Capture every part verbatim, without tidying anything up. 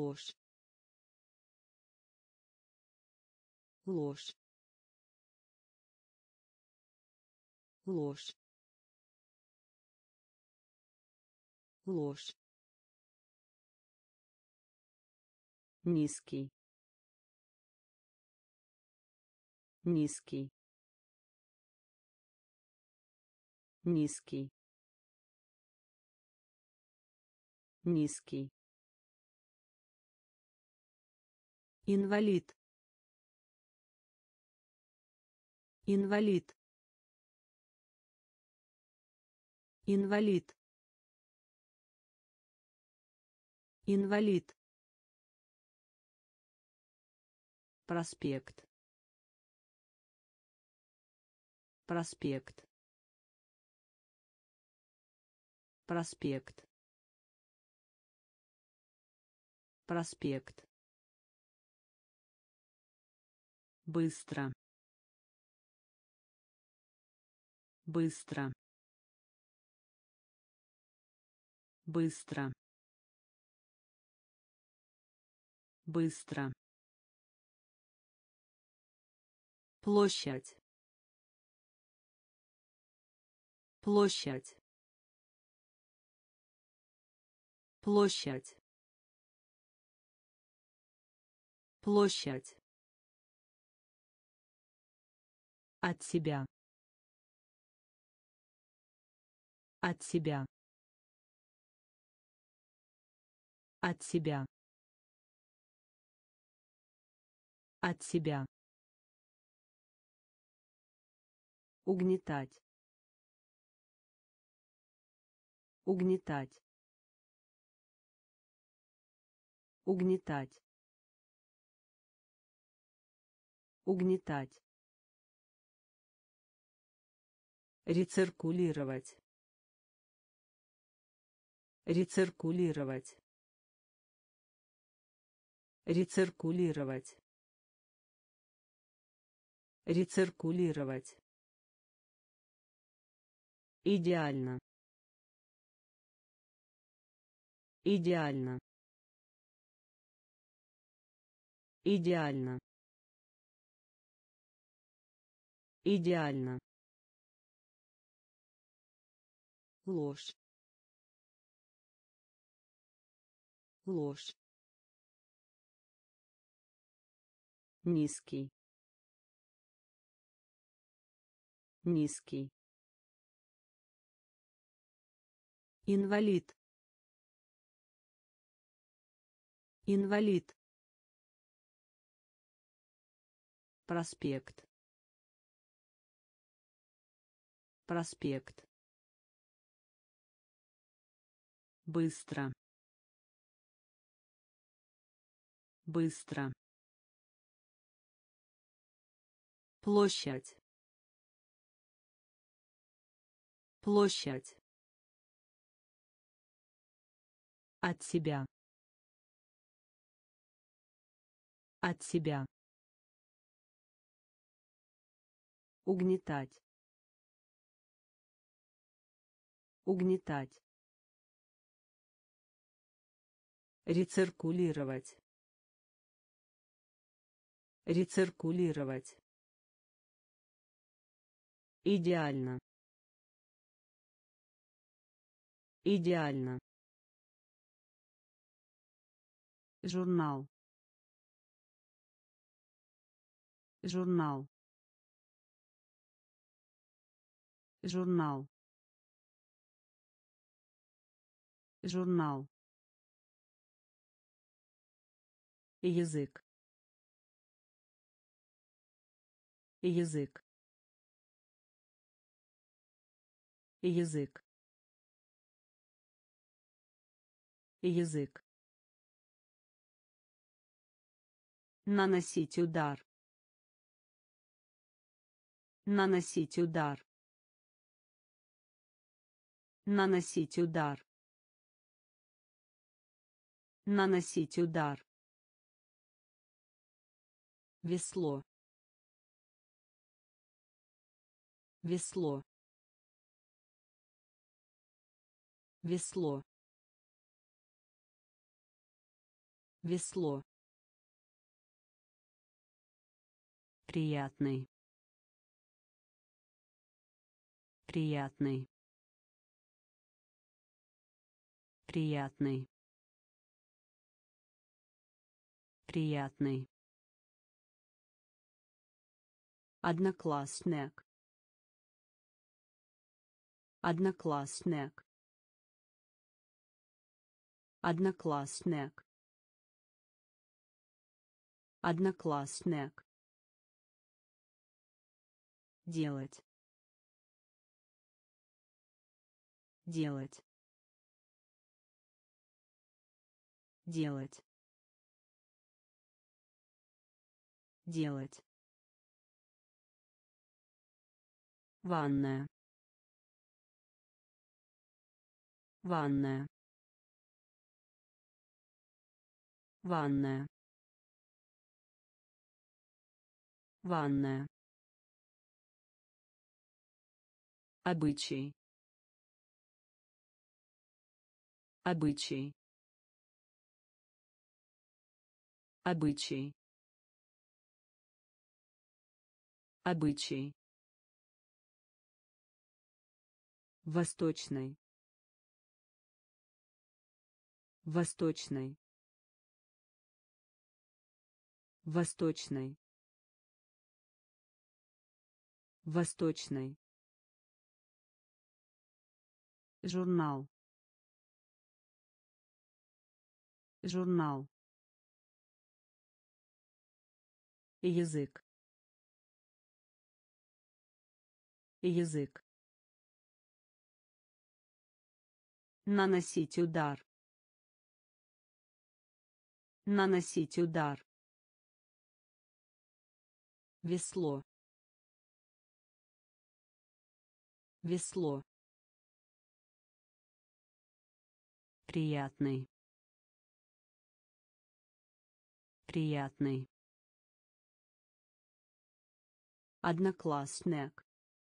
ложь, ложь, ложь, ложь, низкий, низкий, низкий, низкий, инвалид, инвалид, инвалид, инвалид, проспект, проспект, проспект, проспект, быстро, быстро, быстро, быстро, площадь, площадь, площадь, площадь, от себя, от себя, от себя, от себя, угнетать, угнетать, угнетать, угнетать, рециркулировать, рециркулировать, рециркулировать, рециркулировать, идеально, идеально, идеально, идеально, ложь, ложь, низкий, низкий, инвалид, инвалид, проспект, проспект, быстро, быстро, площадь, площадь, от себя, от себя, угнетать, угнетать, рециркулировать, рециркулировать, идеально, идеально, журнал, журнал, журнал, журнал, язык, язык, язык, язык, наносить удар, наносить удар, наносить удар, наносить удар, весло, весло, весло, Весло. Приятный. Приятный. Приятный. Приятный. Одноклассник. Одноклассник. Одноклассник. Одноклассник. Делать. Делать. Делать. Делать. Ванная. Ванная. Ванная. Ванная. Обычай. Обычай. Обычай. Обычай. Восточный. Восточный. Восточный. Восточный. Журнал. Журнал. Язык. Язык. Наносить удар. Наносить удар. Весло. Весло. Приятный. Приятный. Одноклассник.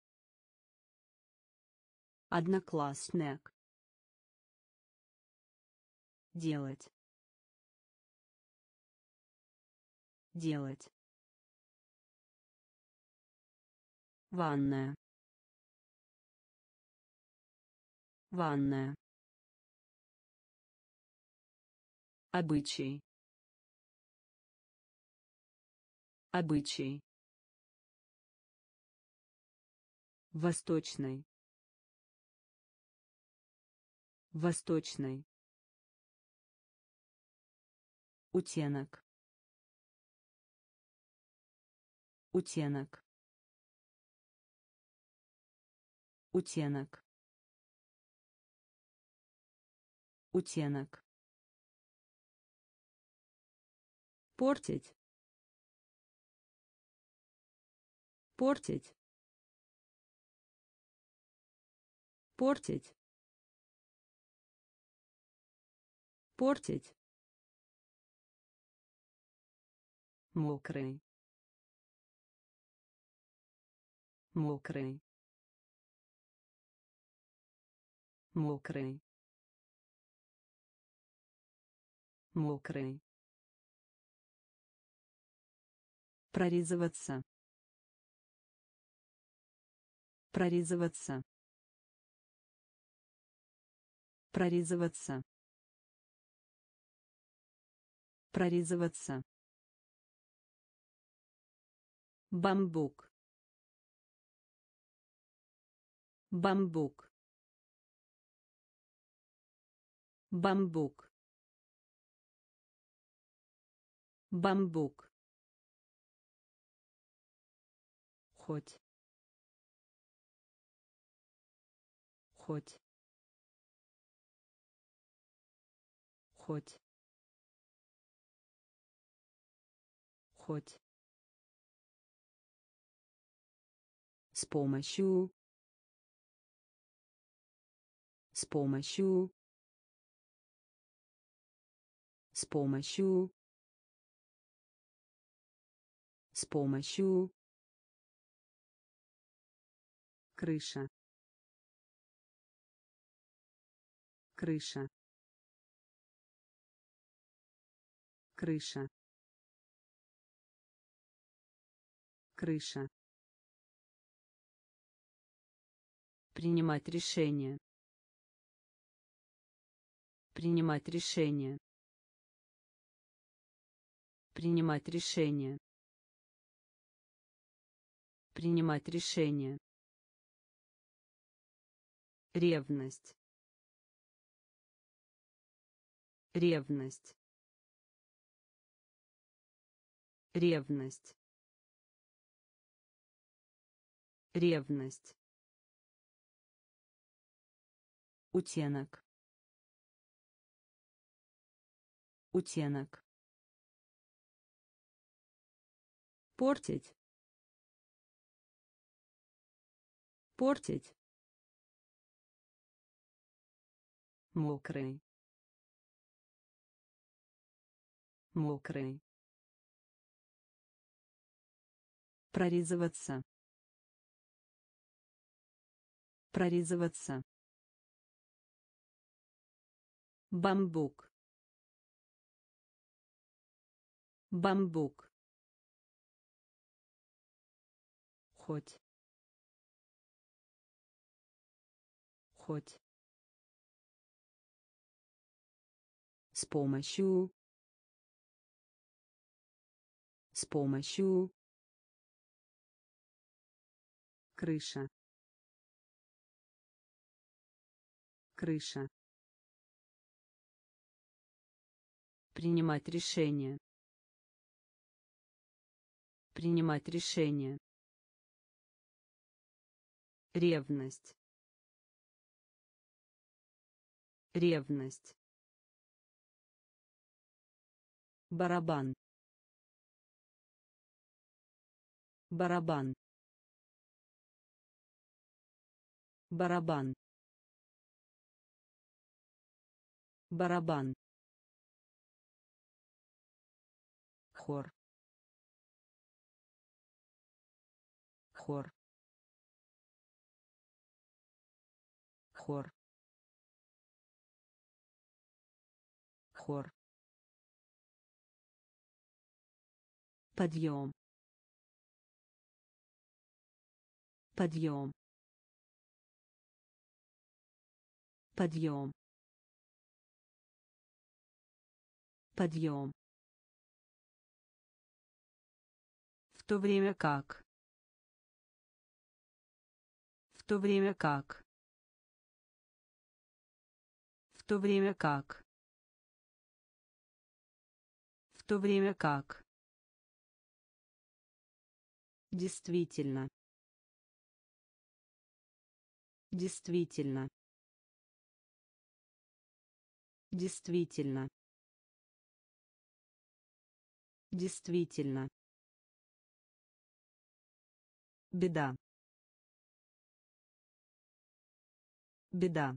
Одноклассник. Делать. Делать. Ванная. Ванная. Обычай. Обычай. Восточный. Восточный. Утенок. Утенок. Утенок. Утенок. Портить. Портить. Портить. Портить. Мокрый. Мокрый. Мокрый. Мокрый. Прорезываться. Прорезываться. Прорезываться. Прорезываться. Бамбук. Бамбук. Бамбук. Бамбук. Хоть. Хоть. Хоть. Хоть. С помощью. С помощью. С помощью. С помощью. Крыша. Крыша. крыша, крыша, принимать решение, принимать решение, принимать решение, принимать решение, ревность, ревность, ревность, ревность, утенок, утенок, портить, портить, мокрый, мокрый, прорезываться, прорезываться, бамбук, бамбук, хоть, хоть, с помощью, с помощью, крыша, крыша, принимать решение, принимать решение, ревность, ревность, барабан, барабан, барабан, барабан, хор, хор, хор, хор, подъем, подъем, подъем, подъем, в то время как, в то время как, в то время как, в то время как, действительно, действительно, действительно, действительно, беда, беда,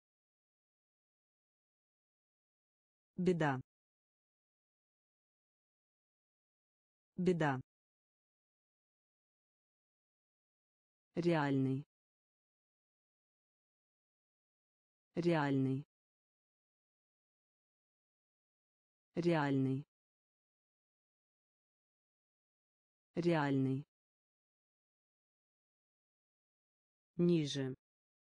беда, беда, реальный, реальный, реальный, реальный, ниже,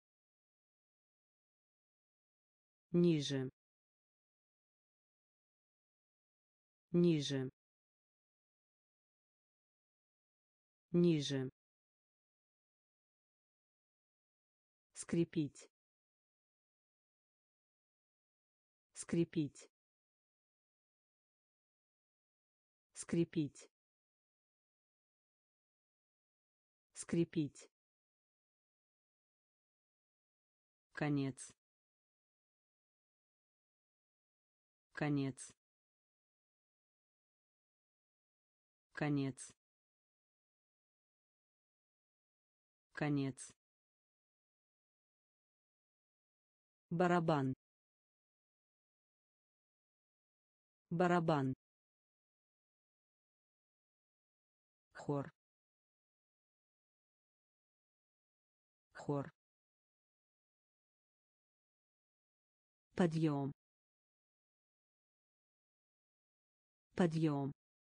ниже, ниже, ниже, скрепить, скрепить, скрепить, скрепить, конец, конец, конец, конец, барабан, барабан, хор, хор, подъем, Подъем.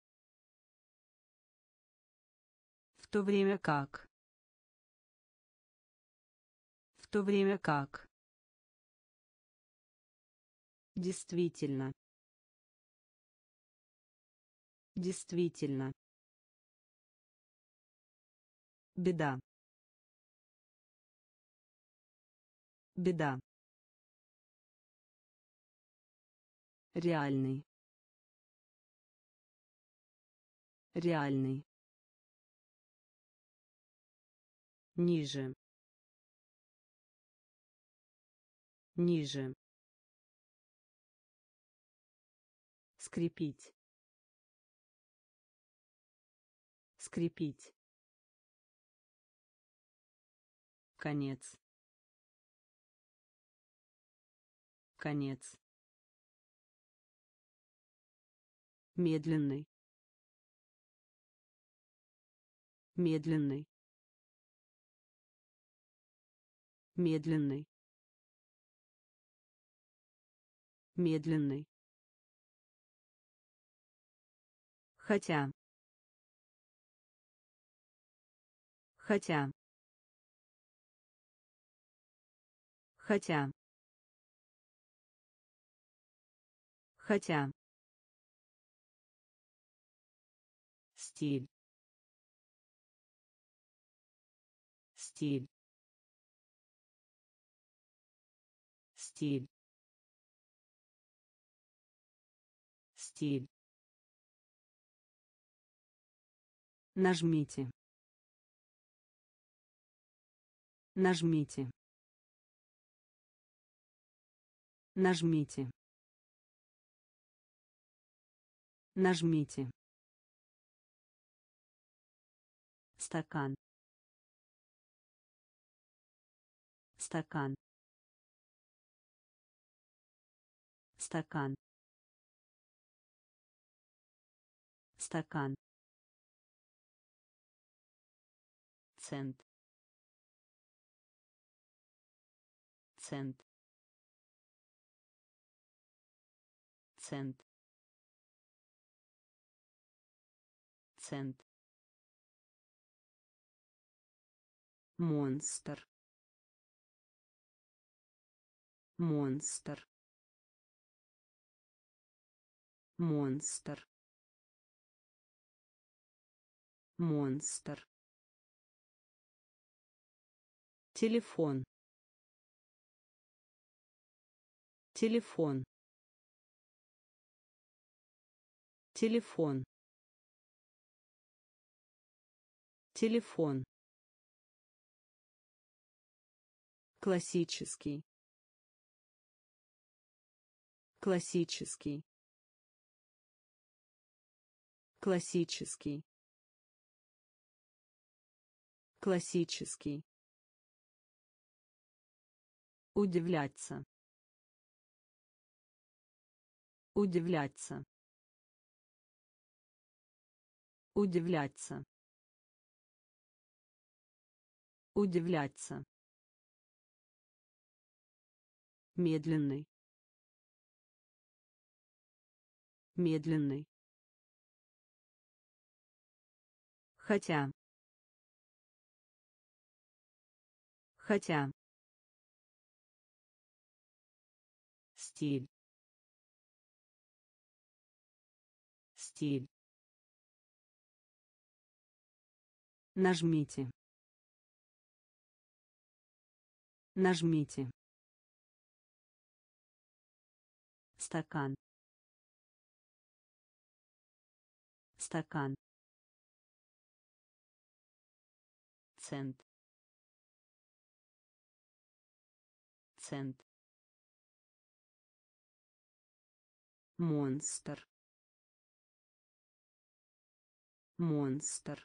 В то время как. В то время как. Действительно. Действительно. Беда. Беда. Реальный. Реальный. Ниже. Ниже. Скрепить. Скрепить. Конец. Конец. Медленный. Медленный. Медленный. Медленный. Хотя. Хотя. Хотя. Хотя. Стиль. Стиль. Стиль. Стиль. Нажмите. Нажмите. Нажмите. Нажмите. Стакан. Стакан. Стакан. Стакан. Цент. Цент. Цент. Цент. Монстр. Монстр. Монстр. Монстр. Телефон. Телефон. Телефон. Телефон. Классический. Классический. Классический. Классический. Удивляться. Удивляться. Удивляться. Удивляться. Медленный. Медленный. Хотя. Хотя. Стиль. Стиль. Нажмите. Нажмите. Стакан. Стакан. Цент. Цент. Монстр. Монстр.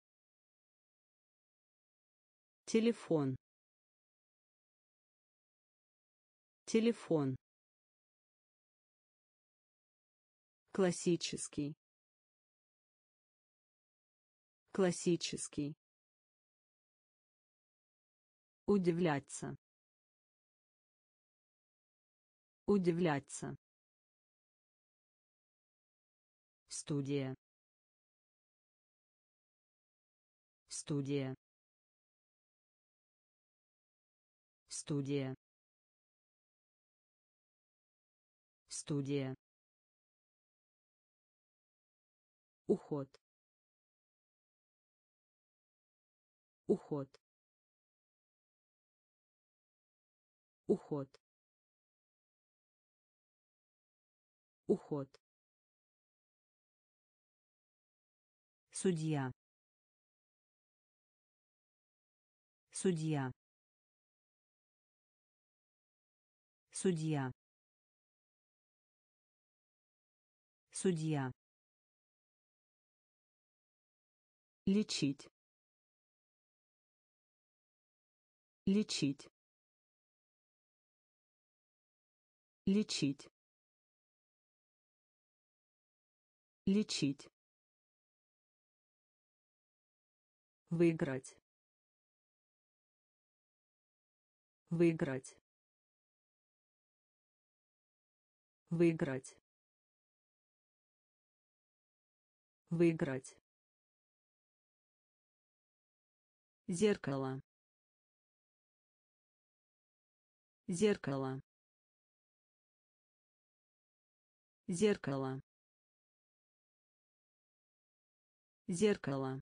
Телефон. Телефон. Классический. Классический. Удивляться. Удивляться. Студия. Студия. Студия. Студия. Уход. Уход. Уход. Уход. Судья. Судья. Судья. Судья. Лечить. Лечить. Лечить. Лечить. Выиграть. Выиграть. Выиграть. Выиграть. Зеркало. Зеркало. Зеркало. Зеркало.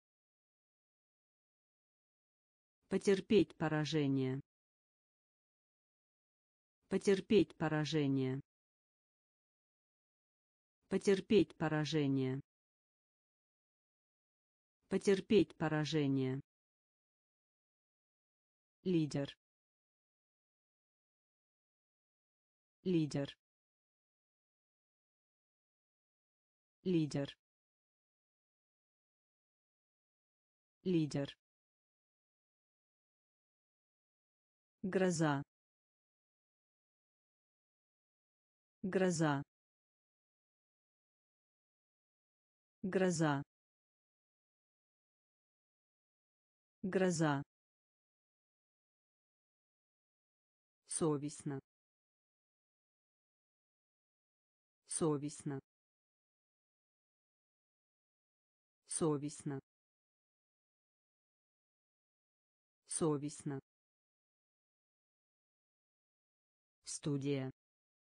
Потерпеть поражение. Потерпеть поражение. Потерпеть поражение. Потерпеть поражение. Лидер. Лидер. Лидер. Лидер. Гроза. Гроза. Гроза. Гроза. Совестно. Совестно. Совестно. Совестно. Студия.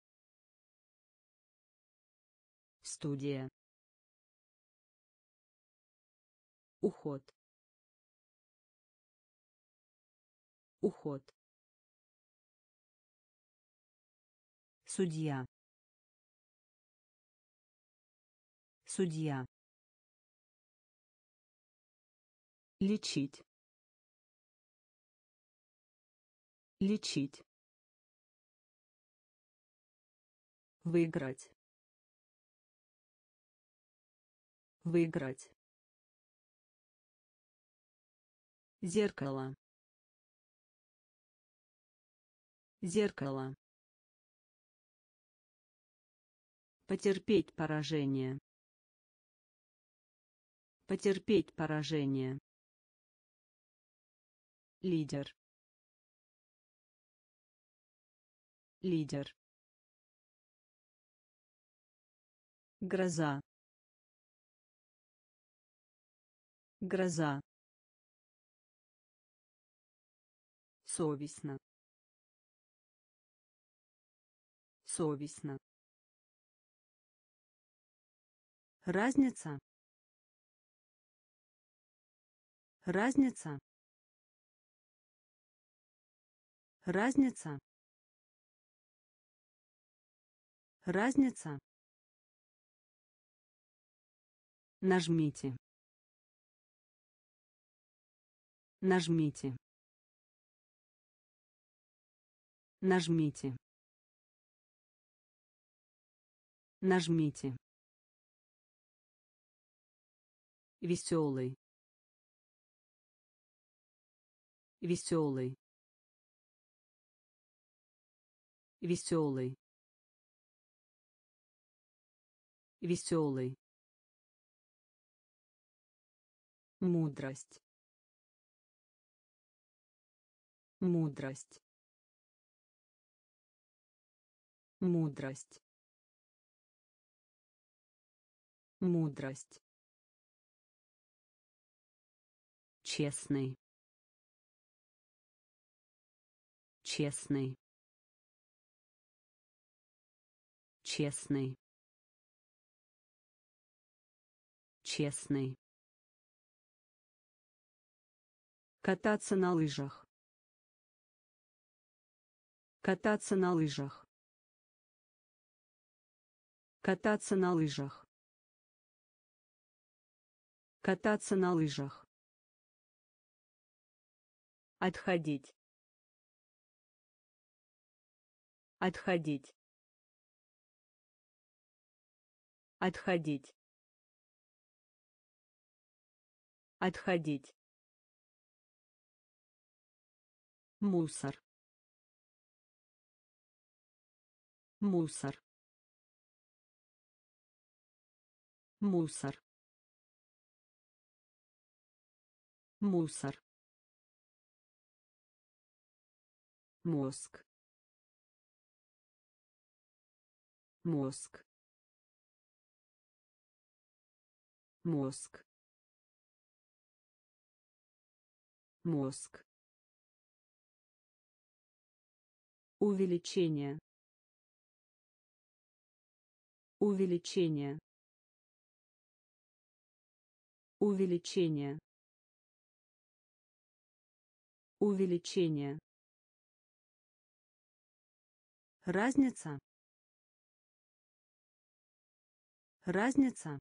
Студия. Уход. Уход. Судья. Судья. Лечить. Лечить. Выиграть. Выиграть. Зеркало. Зеркало. Потерпеть поражение. Потерпеть поражение. Лидер. Лидер. Гроза. Гроза. Совестно. Совестно. Разница. Разница. Разница. Разница. Нажмите. Нажмите. Нажмите. Нажмите. Веселый. Веселый. Веселый. Веселый. Мудрость. Мудрость. Мудрость. Мудрость. Честный. Честный. Честный. Честный. Кататься на лыжах. Кататься на лыжах. Кататься на лыжах. Кататься на лыжах. Отходить. Отходить. Отходить. Отходить. Мусор. Мусор. Мусор. Мусор. Мозг. Мозг. Мозг. Мозг. Увеличение. Увеличение. Увеличение. Увеличение. Разница. Разница.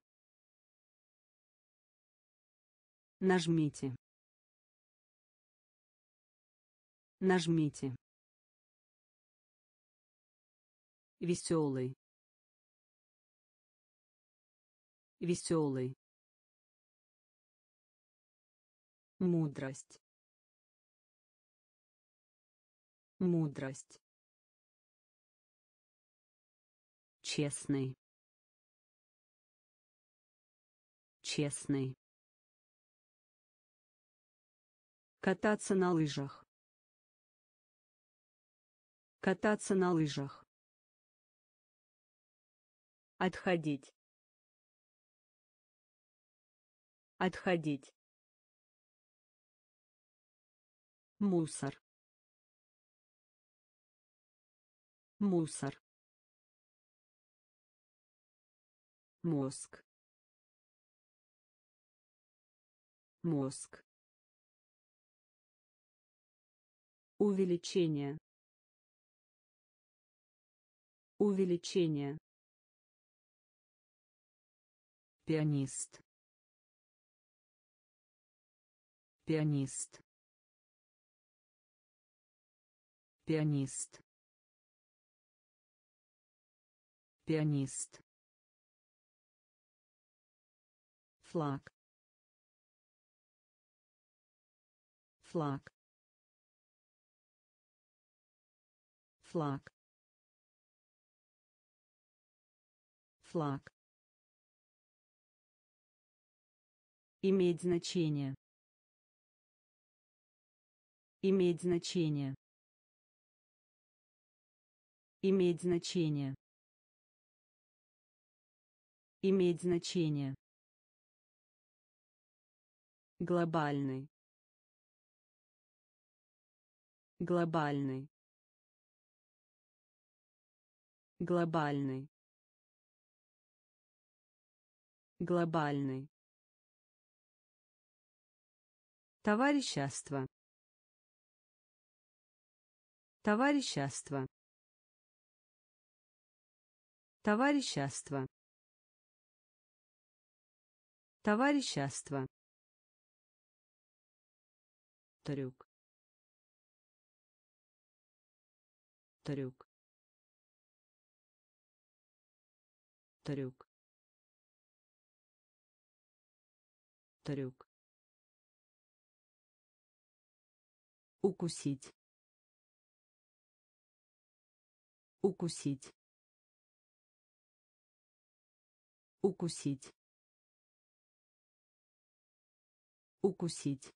Нажмите. Нажмите. Веселый. Веселый. Мудрость. Мудрость. Честный. Честный. Кататься на лыжах. Кататься на лыжах. Отходить. Отходить. Мусор. Мусор. Мозг. Мозг. Увеличение. Увеличение. Пианист. Пианист. Пианист. Пианист. Флаг. Флаг. Флаг. Флаг. Иметь значение. Иметь значение. Иметь значение. Иметь значение. Глобальный. Глобальный. Глобальный. Глобальный. Товарищество. Товарищество. Товарищество. Товарищество. Трюк. Трюк. Трюк. Трюк. Укусить. Укусить. Укусить. Укусить.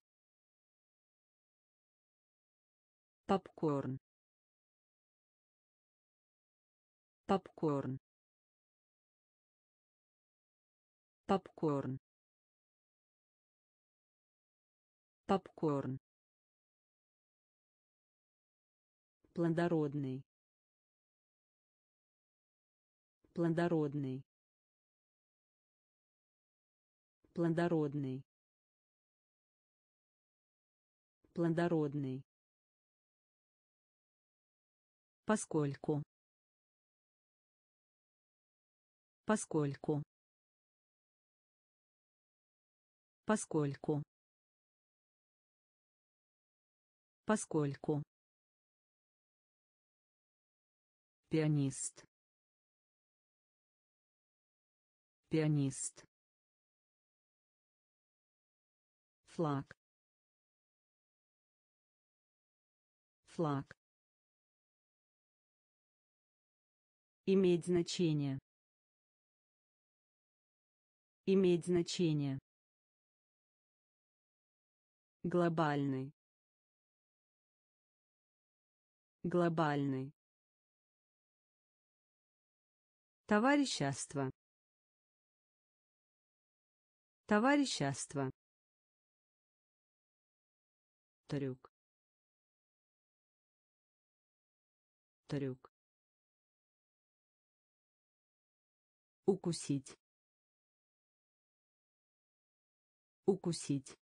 Попкорн. Попкорн. Попкорн. Попкорн. Плодородный. Плодородный. Плодородный. Плодородный. Поскольку. Поскольку. Поскольку. Поскольку. Пианист. Пианист. Флаг. Флаг. Иметь значение. Иметь значение. Глобальный. Глобальный. Товарищество. Товарищество. Трюк. Трюк. Укусить. Укусить.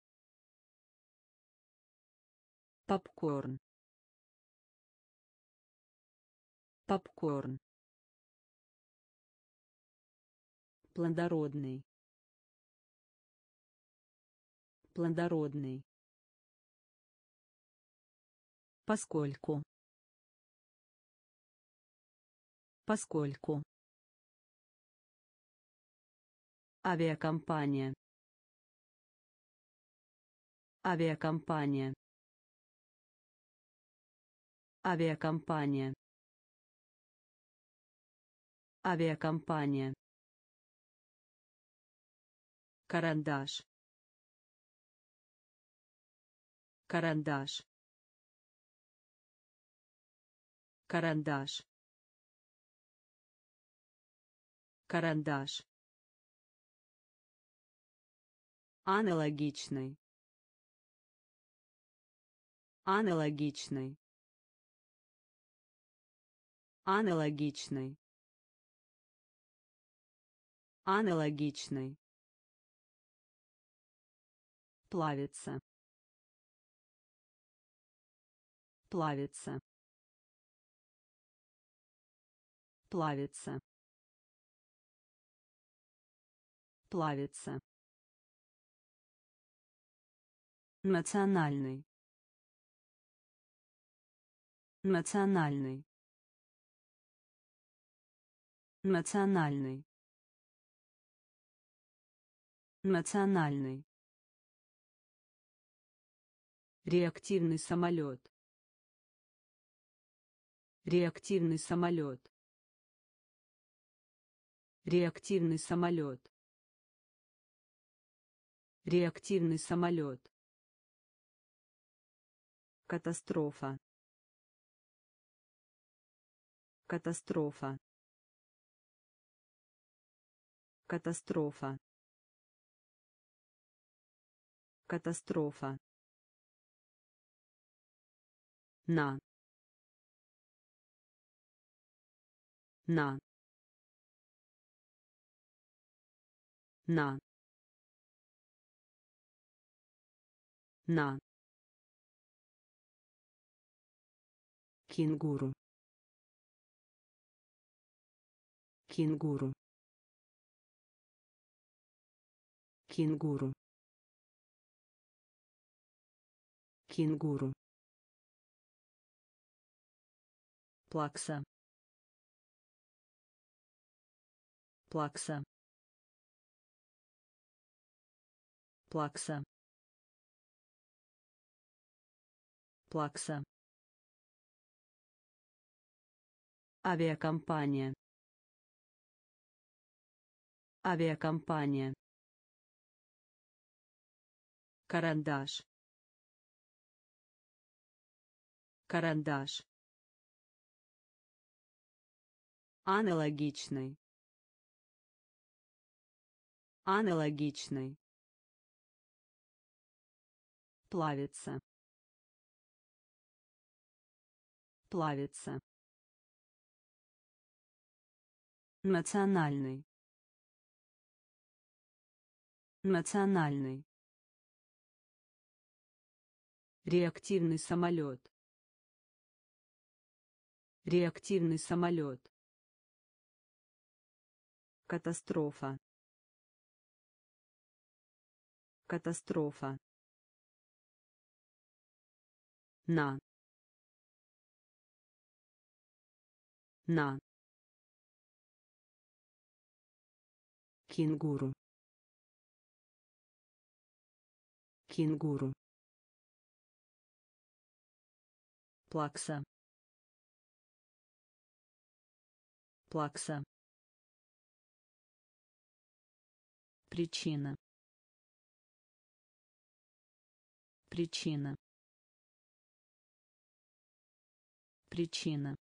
Попкорн. Попкорн. Плодородный. Плодородный. Поскольку. Поскольку. Авиакомпания. Авиакомпания. Авиакомпания. Авиакомпания. Карандаш. Карандаш. Карандаш. Карандаш. Аналогичный. Аналогичный. Аналогичный. Аналогичный. Плавится. Плавится. Плавится. Плавится. Национальный. Национальный. Национальный. Национальный. Реактивный самолет. Реактивный самолет. Реактивный самолет. Реактивный самолет. Катастрофа. Катастрофа. Катастрофа. Катастрофа. На. На. На. На. Кенгуру. Кенгуру. Кенгуру. Кенгуру. Плакса. Плакса. Плакса. Плакса. Авиакомпания. Авиакомпания. Карандаш. Карандаш. Аналогичный. Аналогичный. Плавится. Плавится. Национальный. Национальный. Реактивный самолет. Реактивный самолет. Катастрофа. Катастрофа. На. На. Кенгуру. Кенгуру. Плакса. Плакса. Причина. Причина. Причина.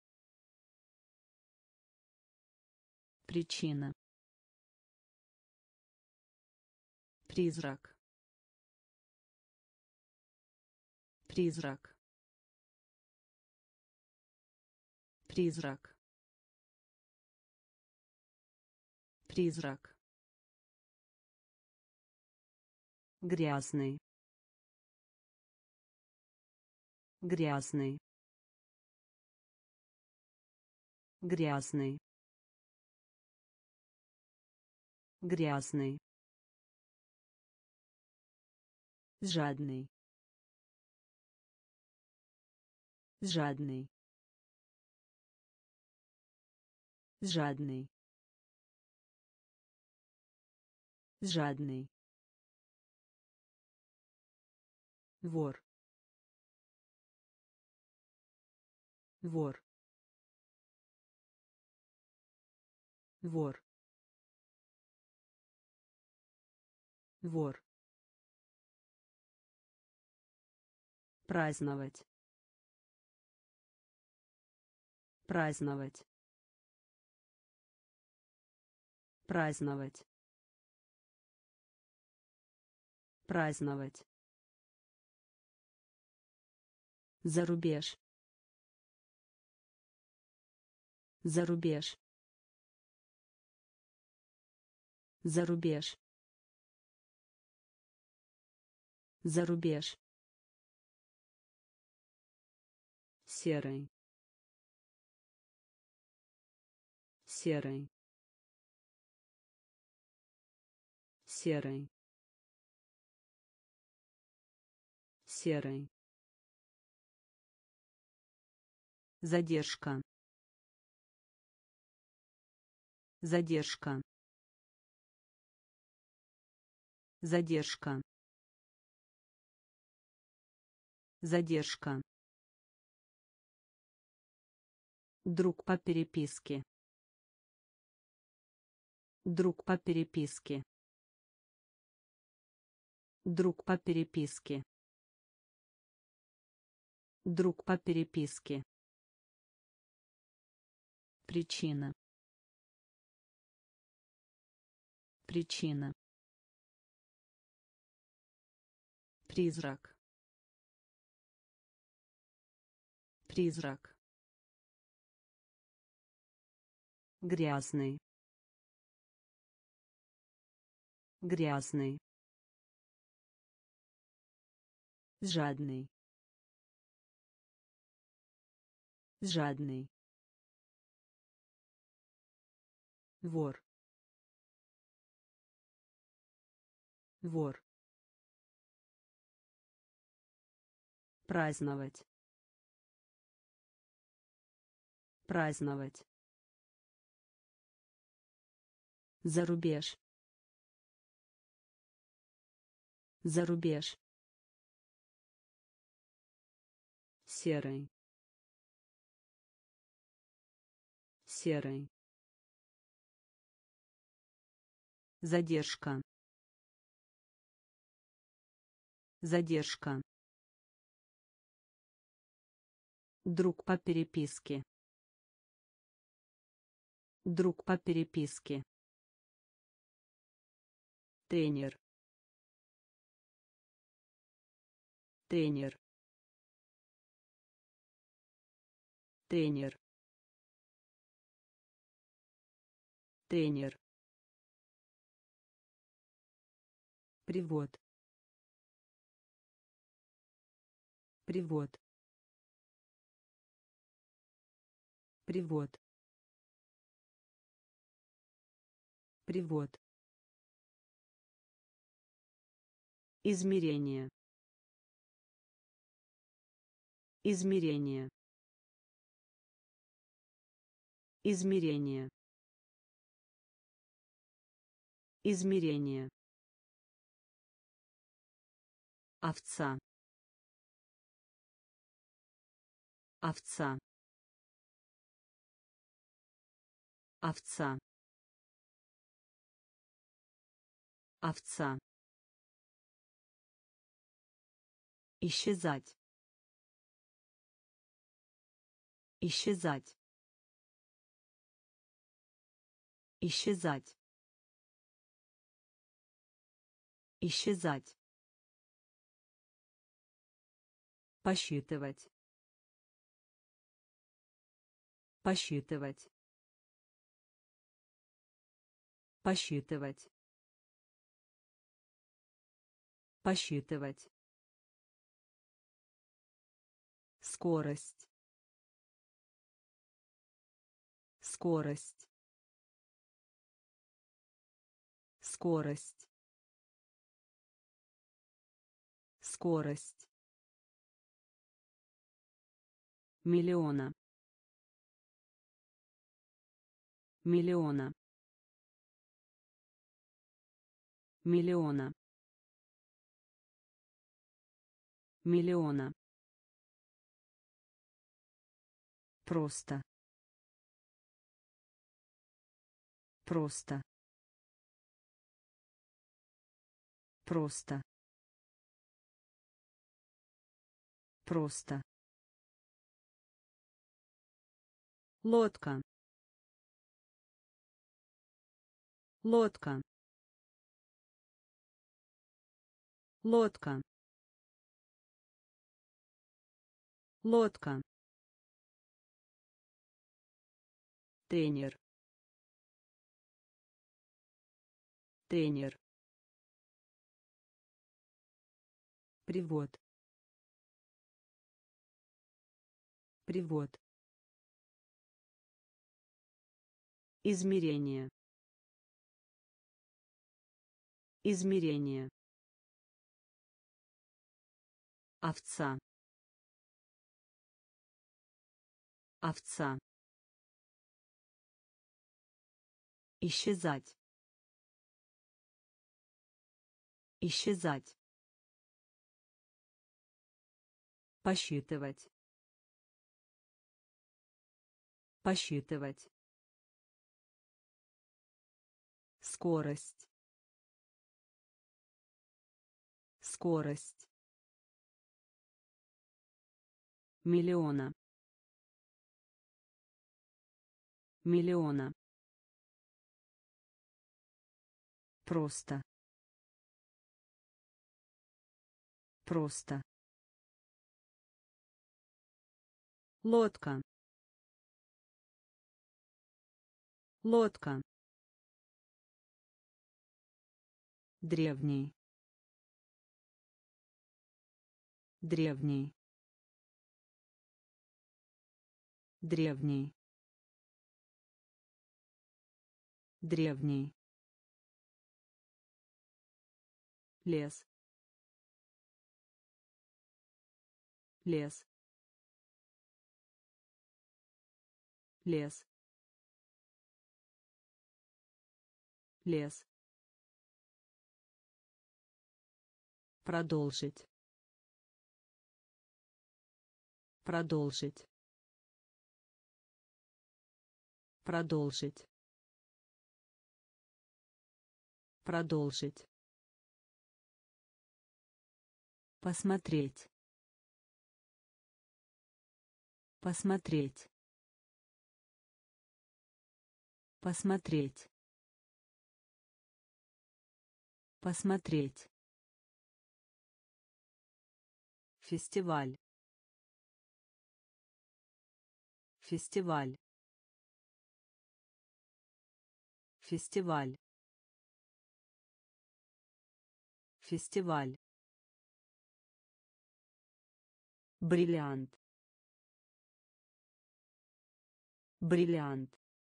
Причина. Призрак. Призрак. Призрак. Призрак. Грязный. Грязный. Грязный. Грязный. Жадный. Жадный. Жадный. Жадный. Вор. Вор. Вор. Вор. Праздновать. Праздновать. Праздновать. Праздновать. Зарубеж. Зарубеж. Зарубеж. Зарубеж. Серый. Серый. Серый. Серый. Задержка. Задержка. Задержка. Задержка. Друг по переписке. Друг по переписке. Друг по переписке. Друг по переписке. Причина. Причина. Призрак. Призрак. Грязный. Грязный. Жадный. Жадный. Вор. Вор. Праздновать. Праздновать. Зарубеж. Зарубеж. Серый. Серый. Задержка. Задержка. Друг по переписке. Друг по переписке. тренер, тренер, тренер, тренер, привод, привод, привод, привод, измерение, измерение, измерение, измерение, овца, овца, овца, овца, исчезать, исчезать, исчезать, исчезать, посчитывать, посчитывать, посчитывать, посчитывать, скорость, скорость, скорость, скорость, миллиона, миллиона, миллиона, миллиона, просто, просто, просто, просто, лодка, лодка, лодка, лодка, тренер, тренер, привод, привод, измерение, измерение, овца, овца, исчезать, исчезать, посчитывать, посчитывать, скорость, скорость, миллиона, миллиона, просто, просто, лодка, лодка, древний, древний, древний, древний, лес, лес, лес, лес, продолжить, продолжить, продолжить, продолжить, посмотреть, посмотреть, посмотреть, Посмотреть. Фестиваль. Фестиваль. Фестиваль. Фестиваль. Бриллиант. Бриллиант.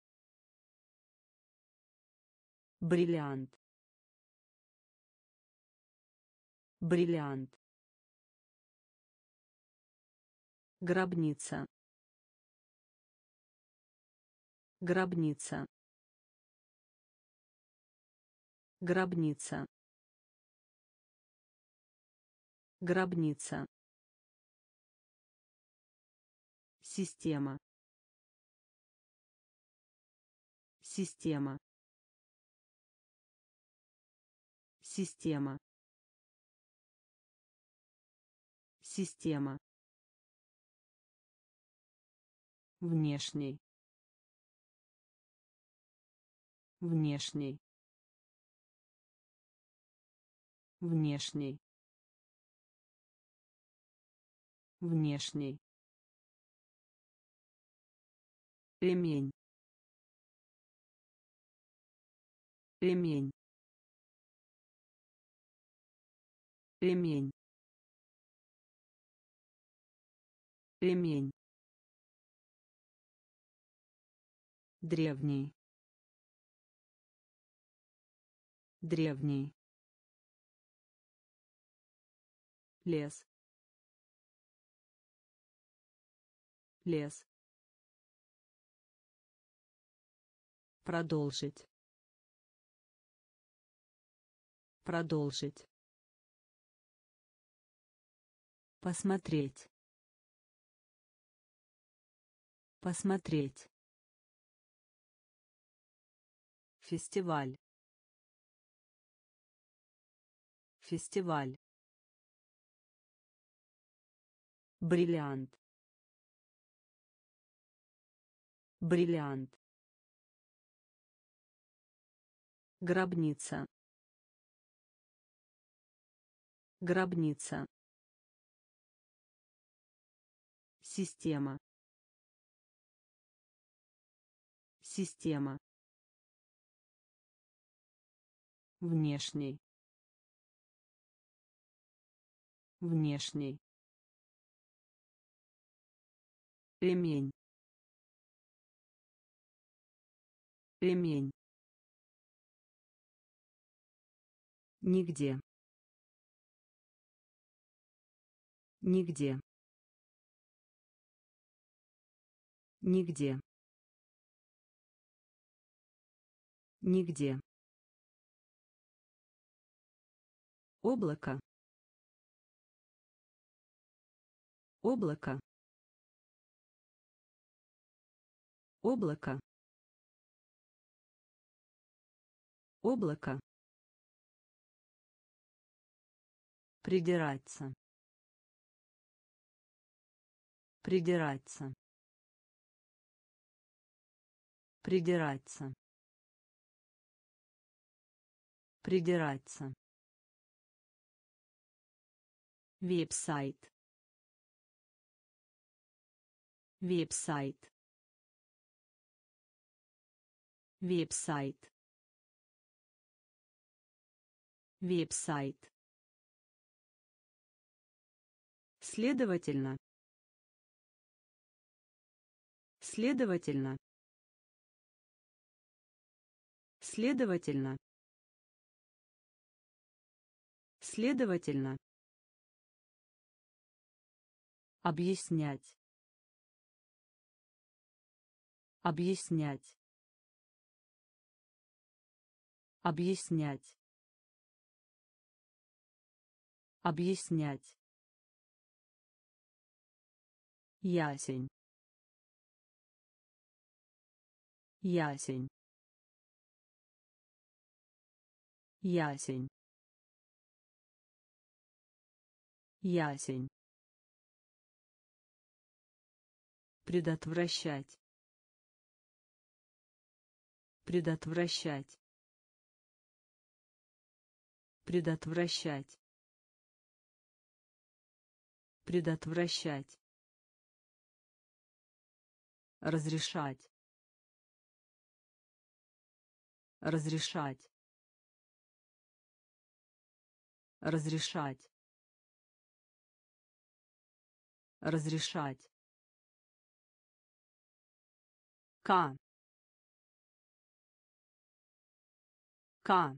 Бриллиант. Бриллиант. Гробница. Гробница. Гробница. Гробница. Система. Система. Система. Система. Внешний. Внешний. Внешний. Внешний. Ремень. Ремень. Ремень. Ремень. Древний. Древний. Лес. Лес. Продолжить. Продолжить. Посмотреть. Посмотреть. Фестиваль. Фестиваль. Бриллиант. Бриллиант. Гробница. Гробница. Система. Система. Внешний. Внешний. Ремень. Ремень. Нигде. Нигде. Нигде. Нигде. Облако. Облако. Облако. Облако. Придираться. Придираться. Придираться. Придираться. Веб-сайт. Веб-сайт. Веб-сайт. Веб-сайт. Следовательно. Следовательно. Следовательно. Следовательно. Объяснять. Объяснять. Объяснять. Объяснять. Ясень. Ясень. Ясень. Ясень. Предотвращать. Предотвращать. предотвращать, предотвращать, разрешать, разрешать, разрешать, разрешать, К. К.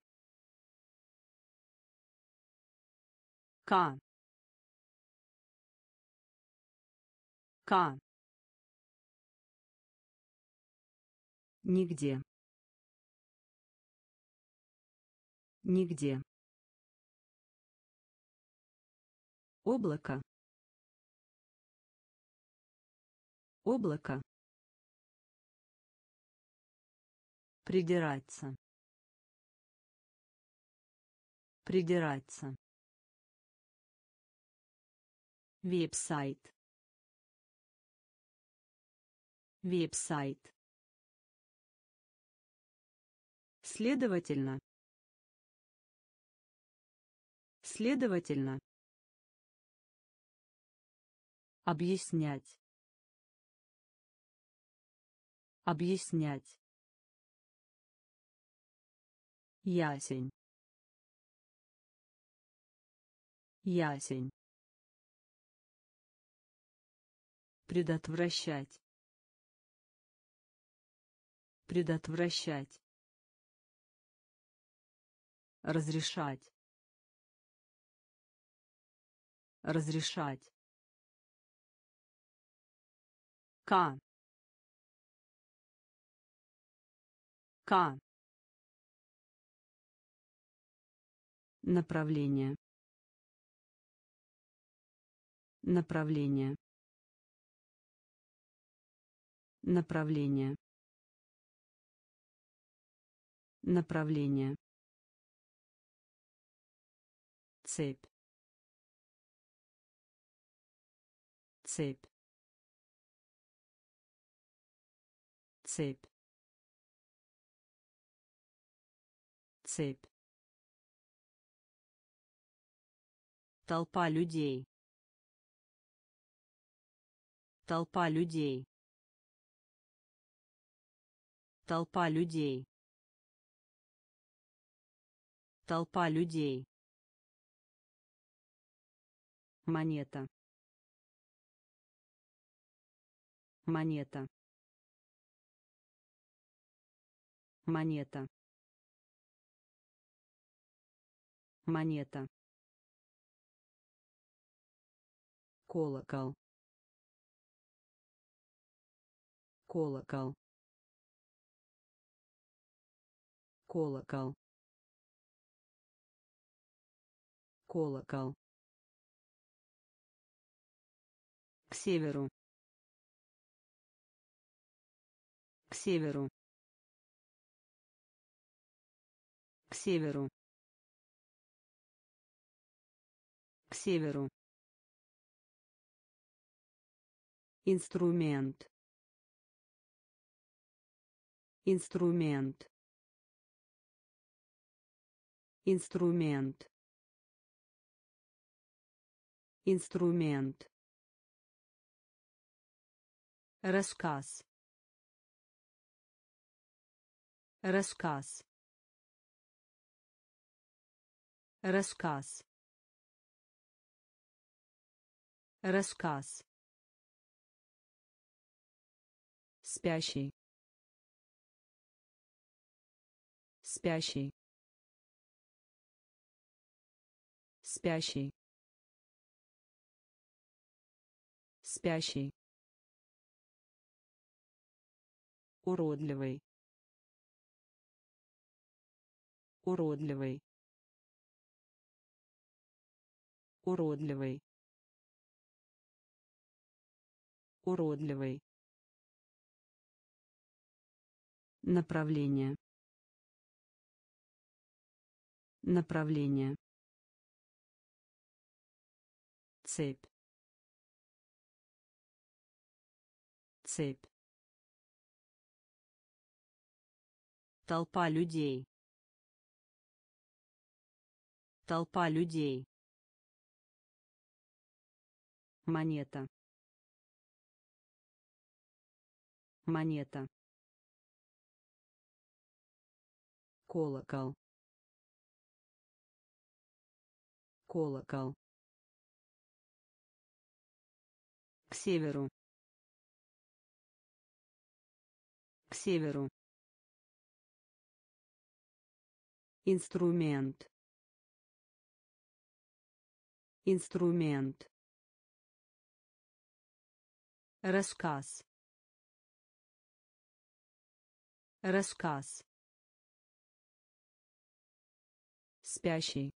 К. К. Нигде. Нигде. Облако. Облако. Придираться. Придираться. Веб-сайт. Веб-сайт. Следовательно. Следовательно. Объяснять. Объяснять. Ясень. Ясень. Предотвращать. Предотвращать. Разрешать. Разрешать. К. К. Направление. Направление. Направление. Направление. Цепь. Цепь. Цепь. Цепь. Толпа людей. Толпа людей. Толпа людей. Толпа людей. Монета. Монета. Монета. Монета. Колокол. Колокол. Колокол. Колокол. К северу. К северу. К северу. К северу. Инструмент. Инструмент. Инструмент. Инструмент. Рассказ. Рассказ. Рассказ. Рассказ. Спящий. Спящий. Спящий. Спящий. Уродливый. Уродливый. Уродливый. Уродливый. Направление. Направление. Цепь. Цепь. Толпа людей. Толпа людей. Монета. Монета. Колокол. Колокол. К северу. К северу. Инструмент. Инструмент. Рассказ. Рассказ. Спящий.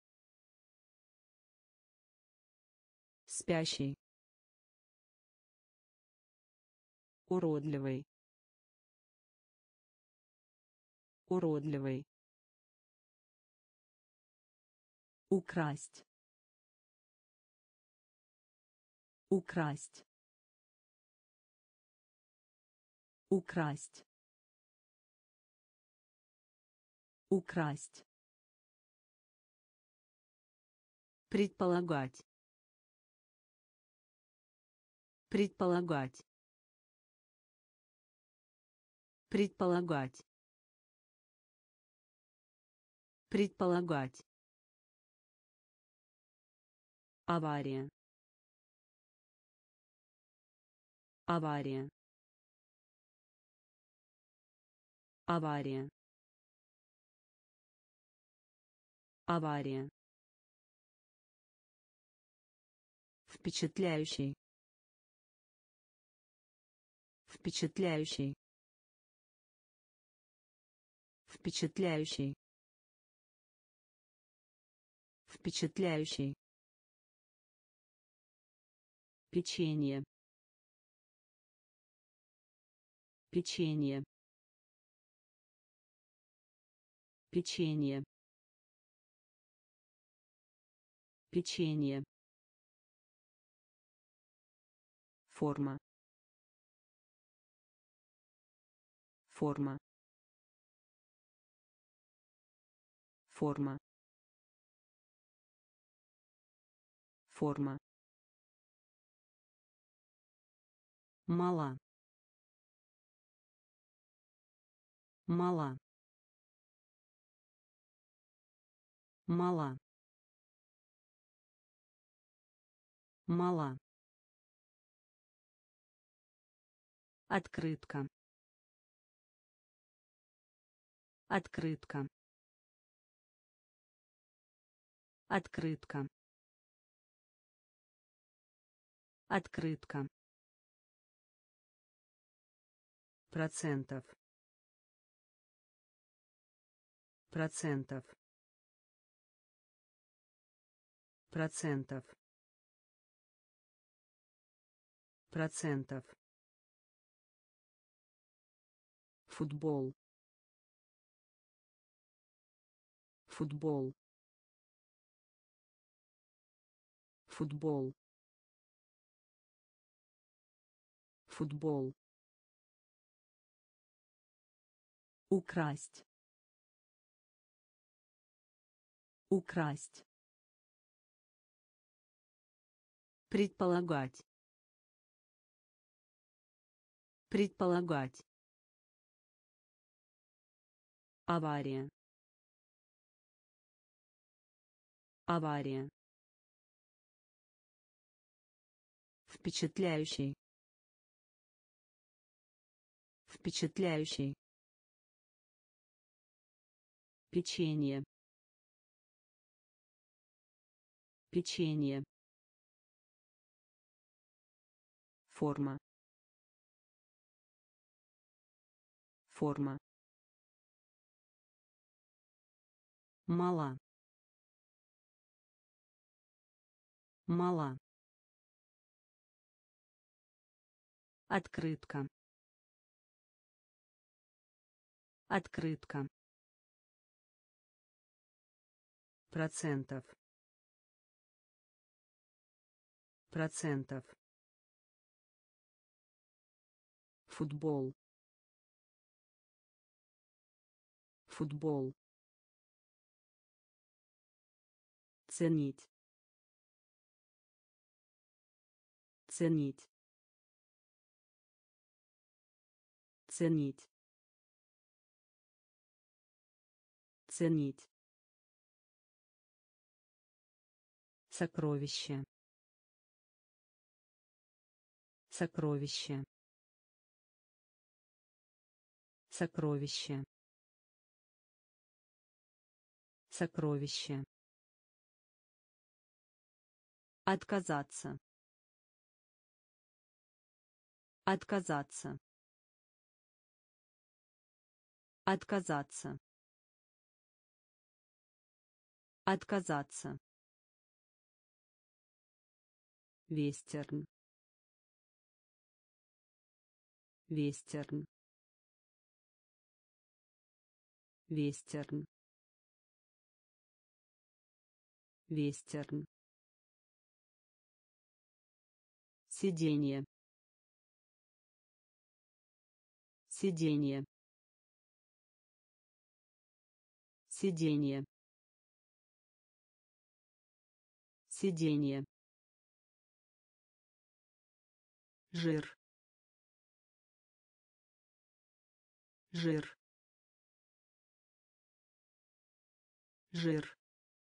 Спящий. Уродливый. Уродливый. Украсть. Украсть. Украсть. Украсть. Предполагать. Предполагать. Предполагать. Предполагать. Авария. Авария. Авария. Авария. Впечатляющий. Впечатляющий. Впечатляющий. Впечатляющий. Печенье. Печенье. Печенье. Печенье. Форма. Форма. Форма. Форма. Мала. Мала. Мала. Мала. Открытка. Открытка. Открытка. Открытка. Процентов. Процентов. Процентов. Процентов. Футбол. Футбол. Футбол. Футбол. Украсть. Украсть. Предполагать. Предполагать. Авария. Авария. Впечатляющий. Впечатляющий. Печенье. Печенье. Форма. Форма. Мала. Мала. Открытка. Открытка. Процентов. Процентов. Футбол. Футбол. ценить, ценить, ценить, ценить, сокровище, сокровище, сокровище, сокровище, отказаться, отказаться, отказаться, отказаться, вестерн, вестерн, вестерн, вестерн, сиденье, сиденье, сиденье, сиденье, жир, жир, жир,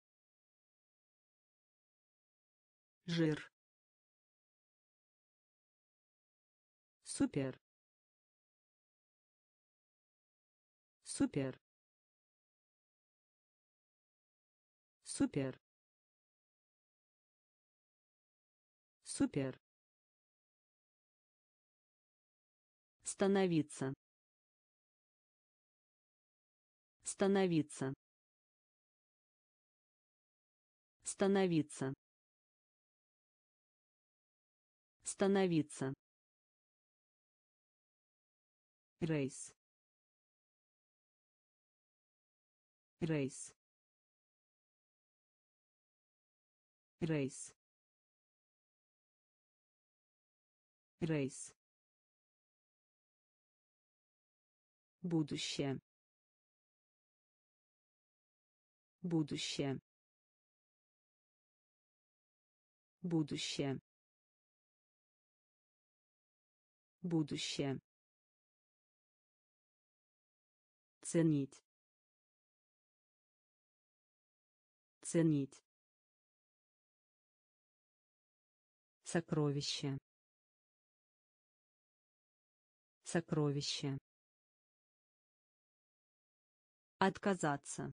жир, супер, супер, супер, супер, становиться, становиться, становиться, становиться, рейс, рейс, рейс, рейс, будущее, будущее, будущее, будущее, ценить, ценить, сокровище, сокровище, отказаться,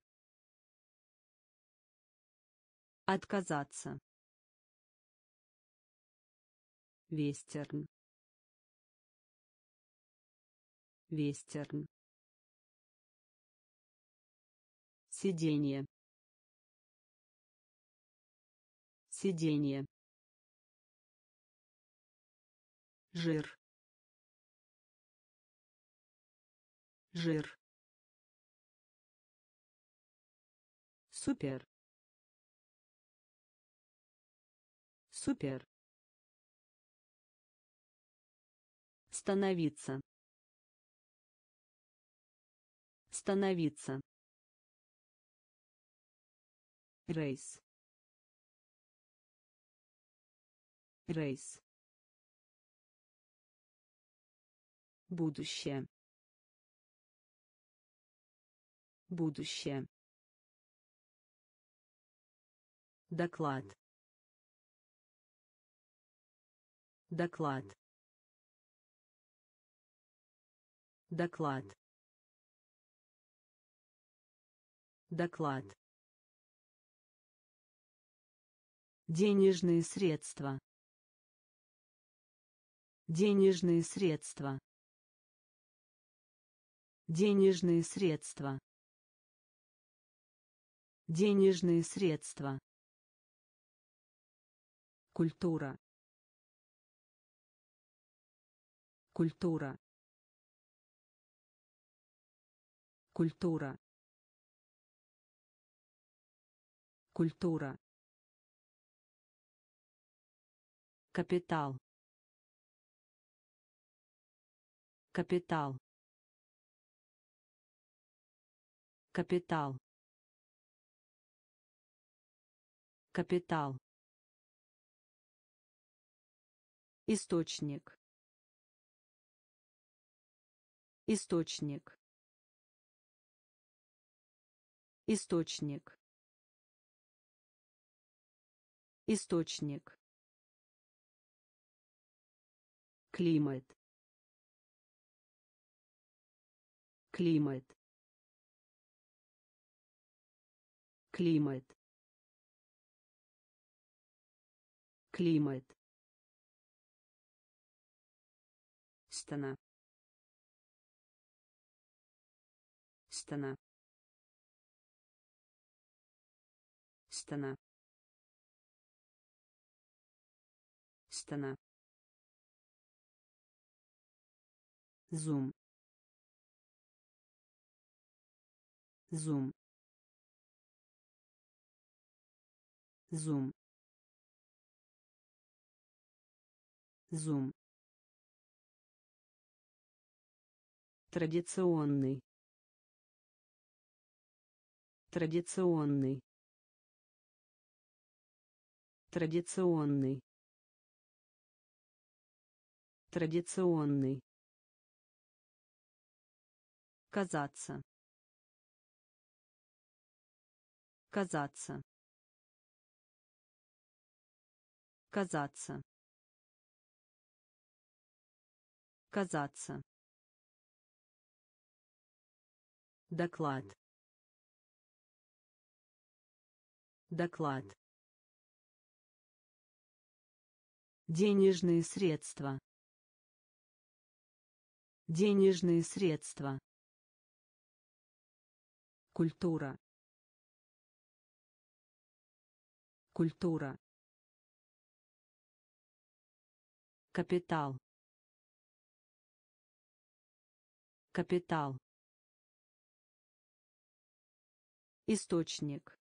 отказаться, вестерн, вестерн, сиденье, сиденье, жир, жир, супер, супер, становиться, становиться, рейс, рейс, будущее, будущее, доклад, доклад, доклад, доклад, денежные средства, денежные средства, денежные средства, денежные средства, культура, культура, культура, культура, капитал, капитал, капитал, Капитал. Источник. Источник. Источник. Источник. Климат. Климат. Климат. Климат. Стена. Стена. Стена. Стена. Зум. Зум. Зум. Зум. Традиционный. Традиционный. Традиционный. Традиционный. Казаться. Казаться. Казаться. Казаться. Доклад. Доклад. Денежные средства. Денежные средства. Культура. Культура. Капитал. Капитал. Источник.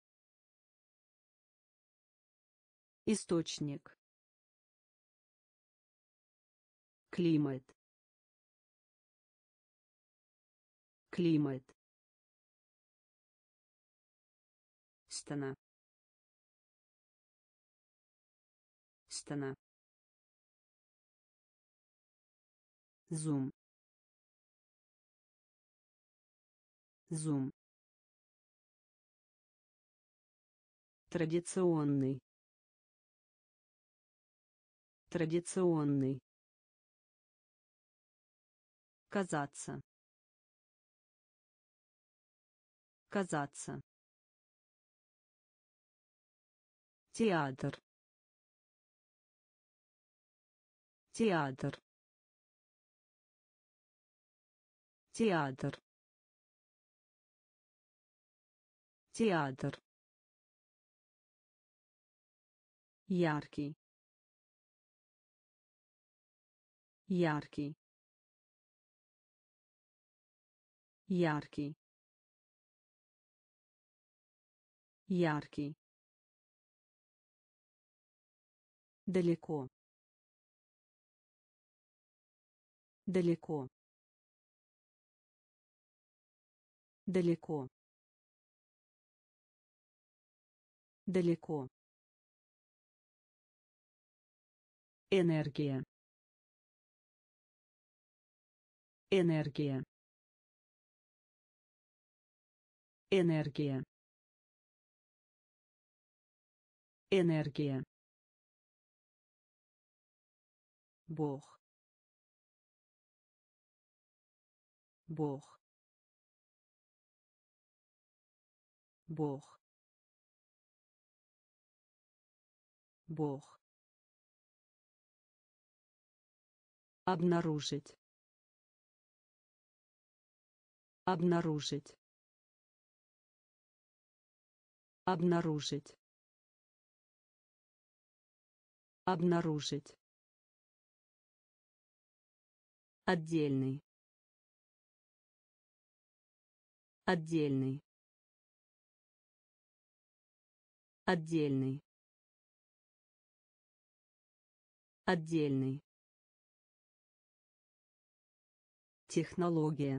Источник. Климат. Климат. Стена. Стена. Зум. Зум. Традиционный. Традиционный. Казаться. Казаться. Театр. Театр. Театр. Театр. Яркий. Яркий. Яркий. Яркий. Далеко. Далеко. Далеко. Далеко. Энергия. Энергия. Энергия. Энергия. Бог. Бог. Бог. Бог. Обнаружить. Обнаружить. Обнаружить. Обнаружить. Отдельный. Отдельный. Отдельный. Отдельный. Технология.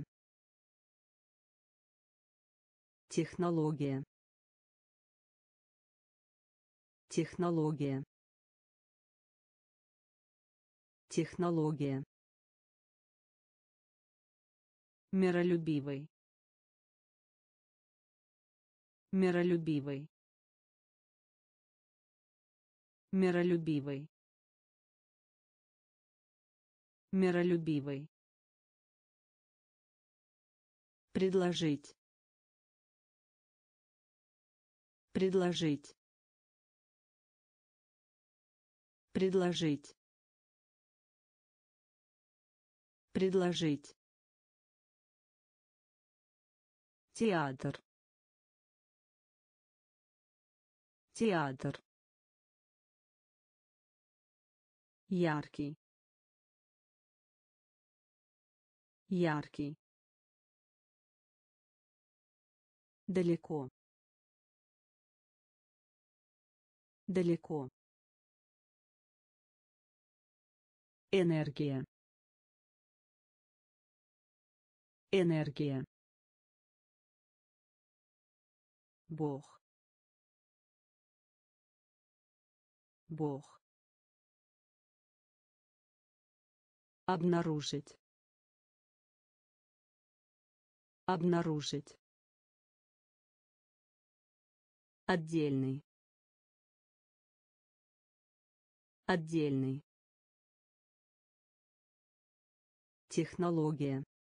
Технология. Технология. Технология. Миролюбивый. Миролюбивый. Миролюбивый. Миролюбивый. Предложить. Предложить. Предложить. Предложить. Театр. Театр. Яркий. Яркий. Далеко. Далеко. Энергия. Энергия. Бог. Бог. Обнаружить. Обнаружить. Отдельный. Отдельный. Технология.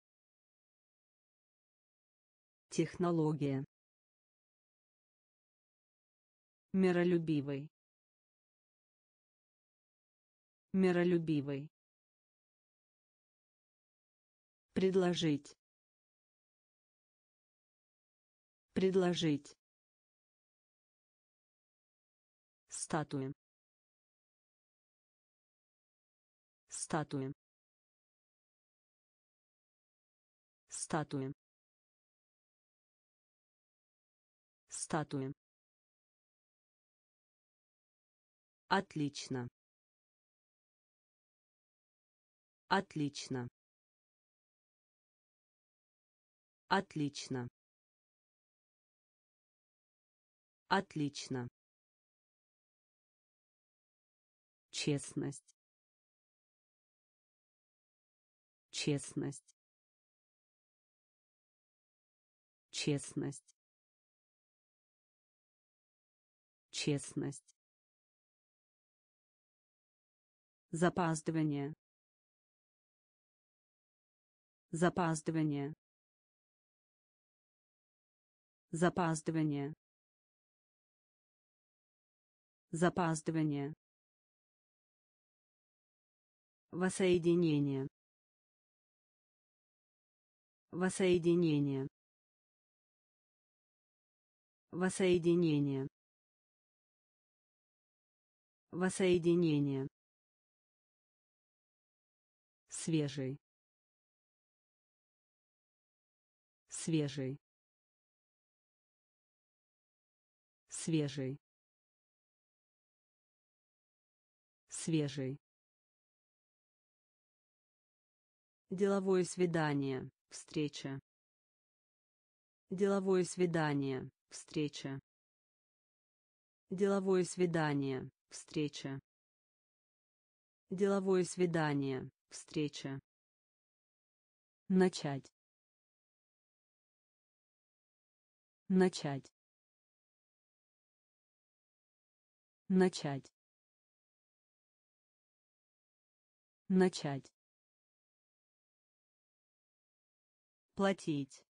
Технология. Миролюбивый. Миролюбивый. Предложить. Предложить. Статуя. Статуя. Статуя. Статуя. Отлично. Отлично. Отлично. Отлично. Честность. Честность. Честность. Честность. Запаздывание. Запаздывание. Запаздывание. Запаздывание. Воссоединение. Воссоединение. Воссоединение. Воссоединение. Свежий. Свежий. Свежий. Свежий. Деловое свидание. Встреча. Деловое свидание. Встреча. Деловое свидание. Встреча. Деловое свидание. Встреча. Начать. Начать. Начать. Начать. Платить.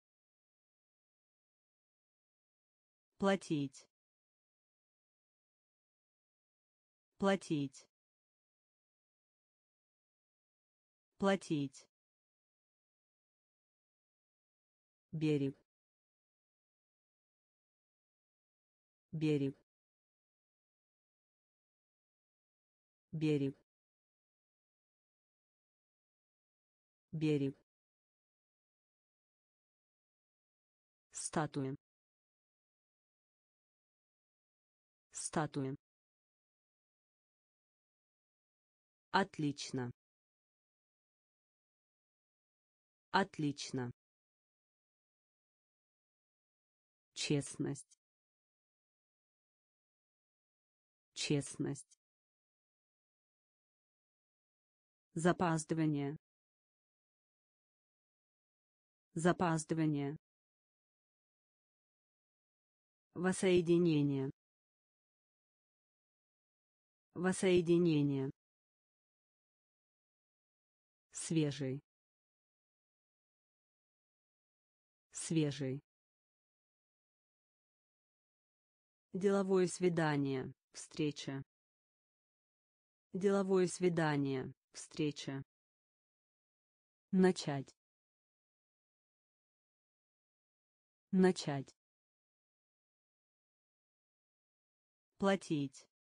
Платить. Платить. Платить. Берег. Берег. Берег. Берег. Статуя. Статуя. Отлично. Отлично. Честность. Честность. Запаздывание. Запаздывание. Воссоединение. Воссоединение. Свежий. Свежий. Деловое свидание. Встреча. Деловое свидание. Встреча. Начать. Начать. Платить.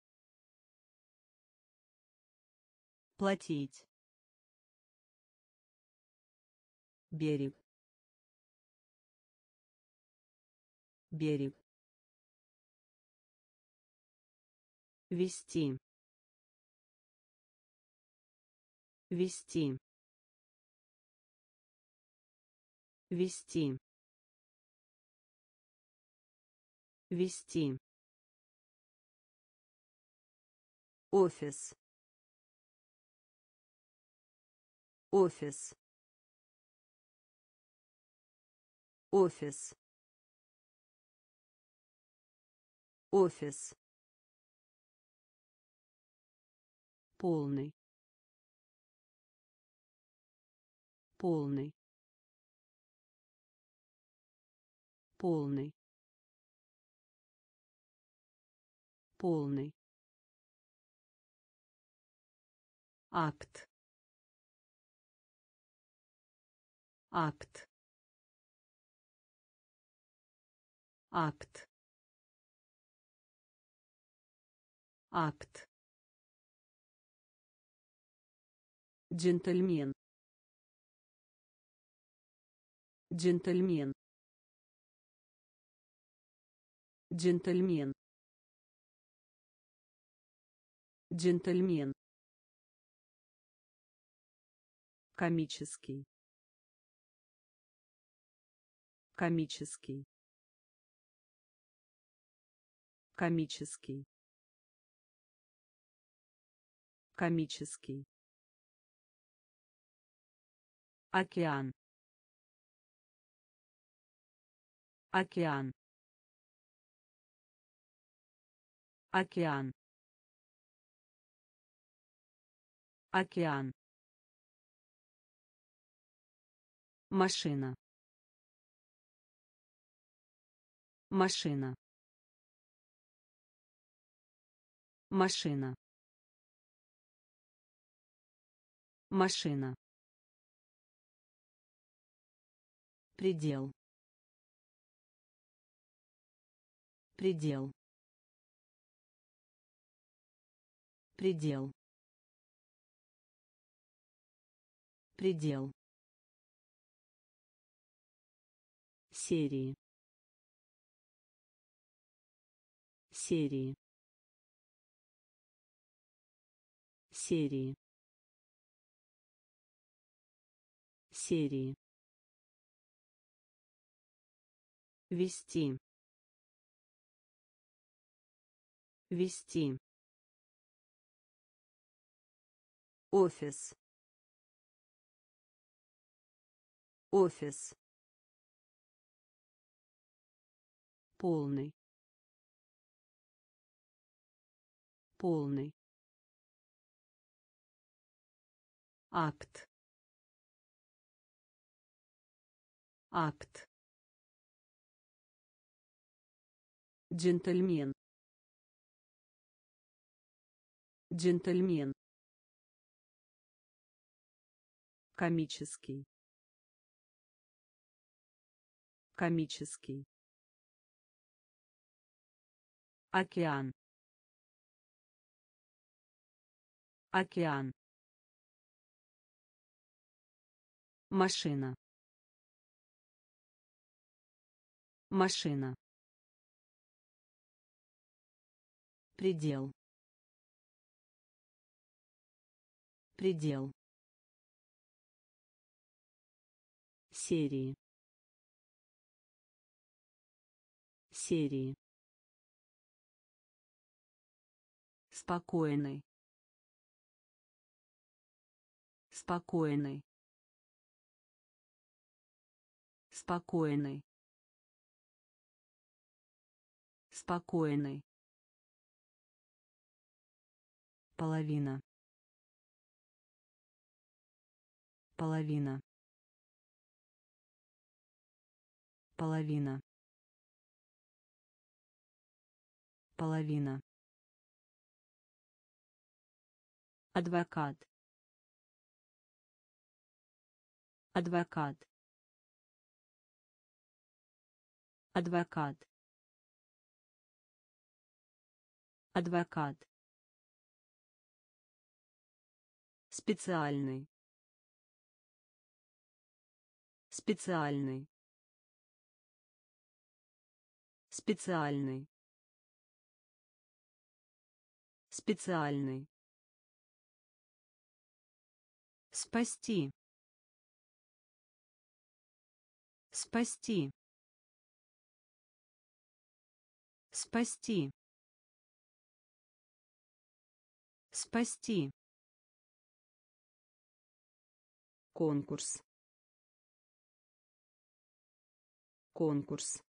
Платить. Берег. Берег. Вести. Вести. Вести. Вести. Офис. Офис. Офис. Офис. Полный. Полный. Полный. Полный. Акт. Акт. Акт. Акт. Джентльмен. Джентльмен. Джентльмен. Джентльмен. Комический. Комический. Комический. Комический. Океан. Океан. Океан. Океан. Машина. Машина. Машина. Машина. Предел. Предел. Предел. Предел. Серии. Серии. Серии. Серии. Вести. Вести. Офис. Офис. Полный. Полный. Акт. Акт. Джентльмен. Джентльмен. Комический. Комический. Океан. Океан. Машина. Машина. Предел. Предел. Серии. Серии. Спокойный. Спокойный. Спокойный. Спокойный. Половина. Половина. Половина. Половина. Адвокат. Адвокат. Адвокат. Адвокат. Специальный. Специальный. Специальный. Специальный. Спасти. Спасти. Спасти. Спасти. Конкурс. Конкурс.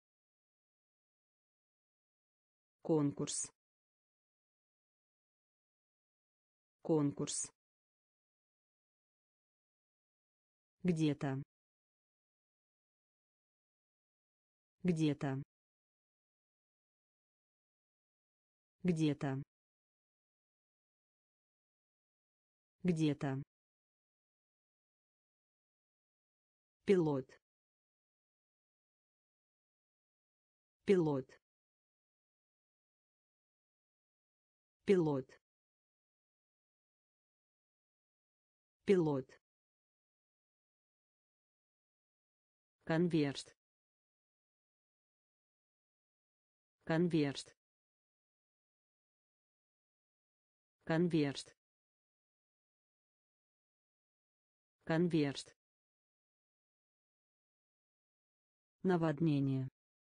Конкурс. Конкурс. Где-то. Где-то. Где-то. Где-то. Пилот. Пилот. Пилот. Пилот. Конверт. Конверт. Конверт. Конверт. Наводнение.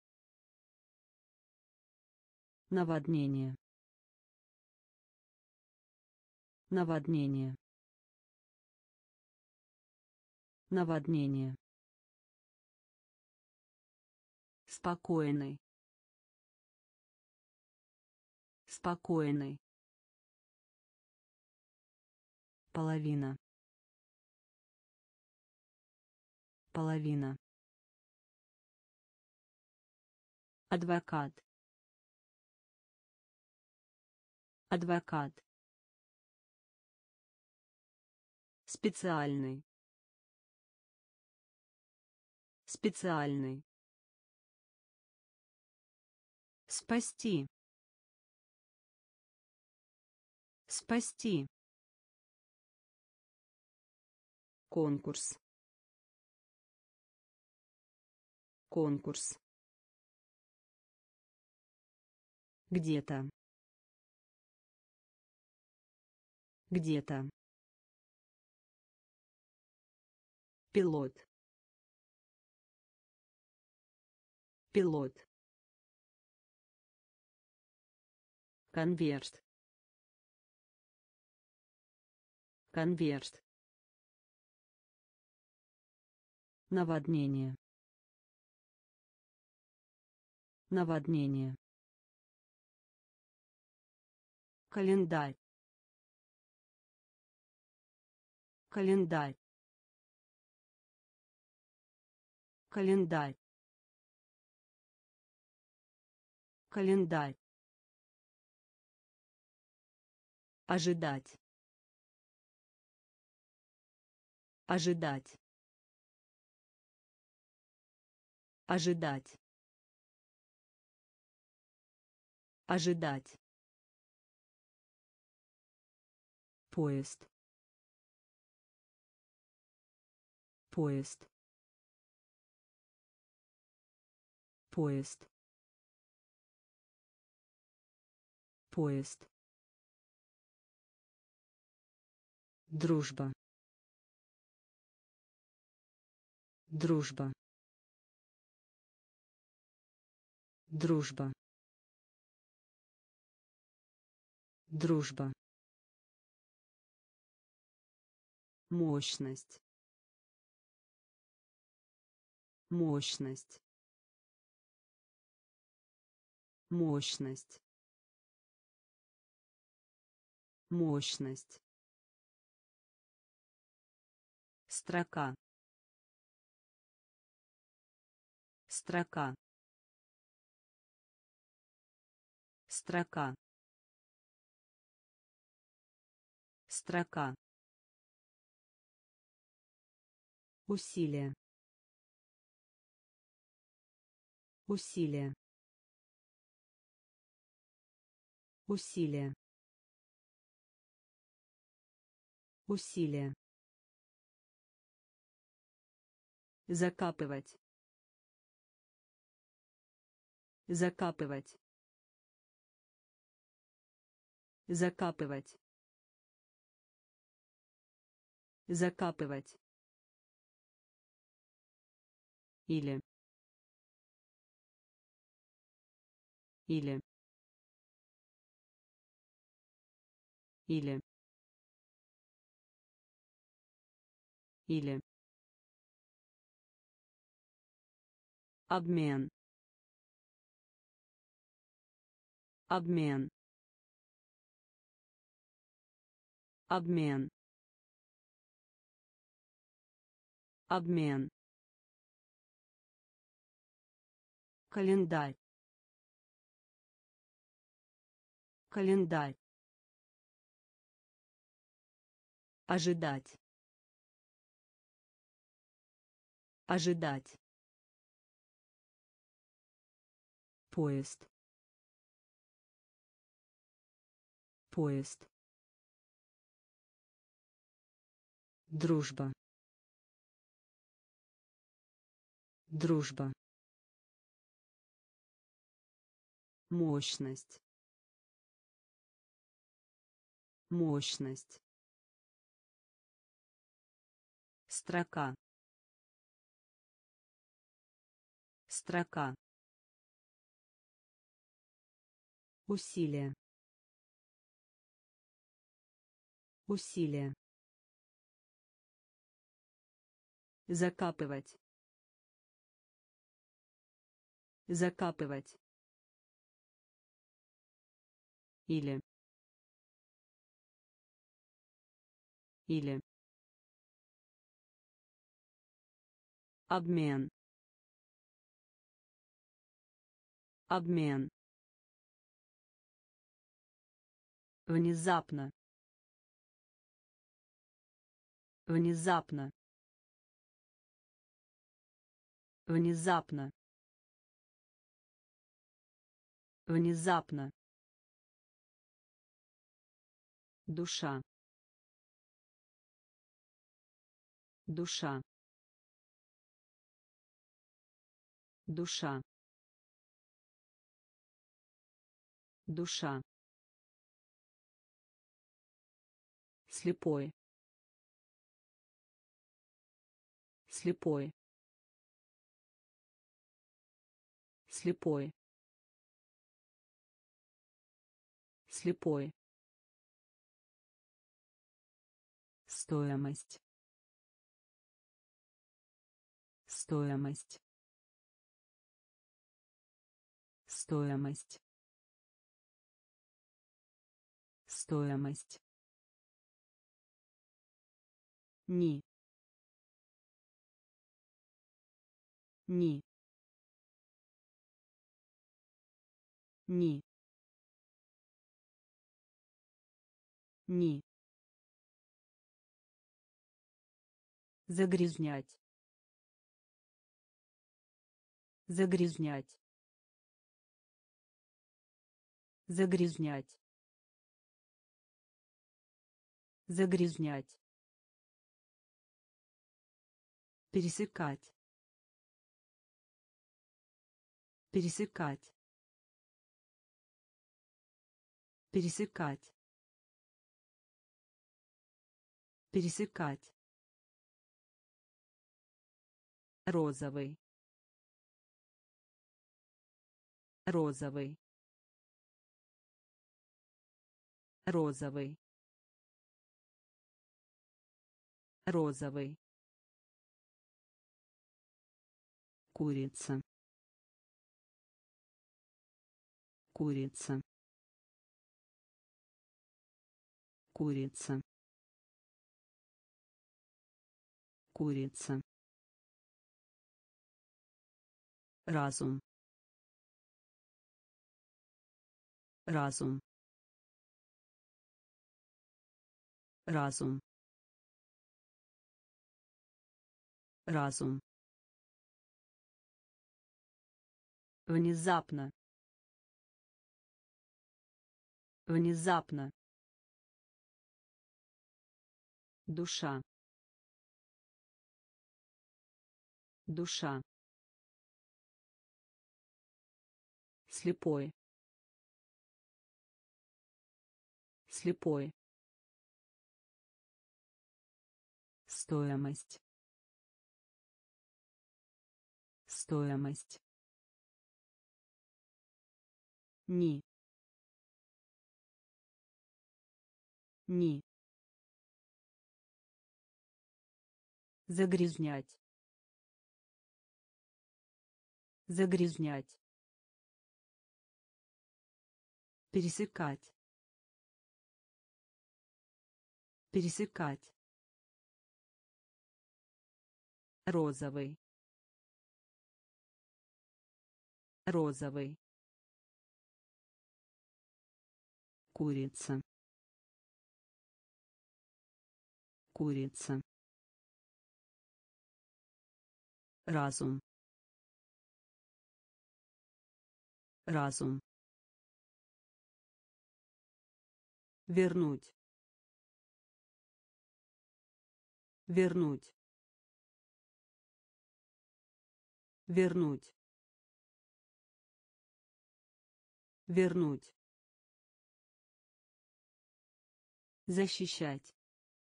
Наводнение. Наводнение. Наводнение. Спокойный. Спокойный. Половина. Половина. Адвокат. Адвокат. Специальный. Специальный. Спасти. Спасти. Конкурс. Конкурс. Где-то. Где-то. Пилот. Пилот. Конверт. Конверт. Наводнение. Наводнение. Календарь. Календарь. Календарь. Календарь. Ожидать. Ожидать. Ожидать. Ожидать. Поезд. Поезд. Поезд. Поезд. Дружба. Дружба. Дружба. Дружба. Мощность. Мощность. Мощность. Мощность. Строка. Строка. Строка. Строка. Усилие. Усилие. Усилие. Усилие. Закапывать. Закапывать. Закапывать. Закапывать. Или. Или. Или. Или. Обмен. Обмен. Обмен. Обмен. Календарь. Календарь. Ожидать. Ожидать. Поезд. Поезд. Дружба. Дружба. Мощность. Мощность. Строка. Строка. Усилие. Усилие. Закапывать. Закапывать. Или. Или. Обмен. Обмен. Внезапно. Внезапно. Внезапно. Внезапно. Душа. Душа. Душа. Душа. Слепой. Слепой. Слепой. Слепой. Стоимость. Стоимость. Стоимость. Стоимость. Ни. Ни. Ни. Ни. Загрязнять. Загрязнять. Загрязнять. Загрязнять. Пересекать. Пересекать. Пересекать. Пересекать. Розовый. Розовый. розовый, розовый, курица, курица, курица, курица, разум, разум, разум, разум, внезапно, внезапно, душа, душа, слепой, слепой, стоимость, стоимость, ни, ни, загрязнять, загрязнять, пересекать, пересекать, розовый, розовый, курица, курица, разум, разум, вернуть, вернуть, вернуть, вернуть, защищать,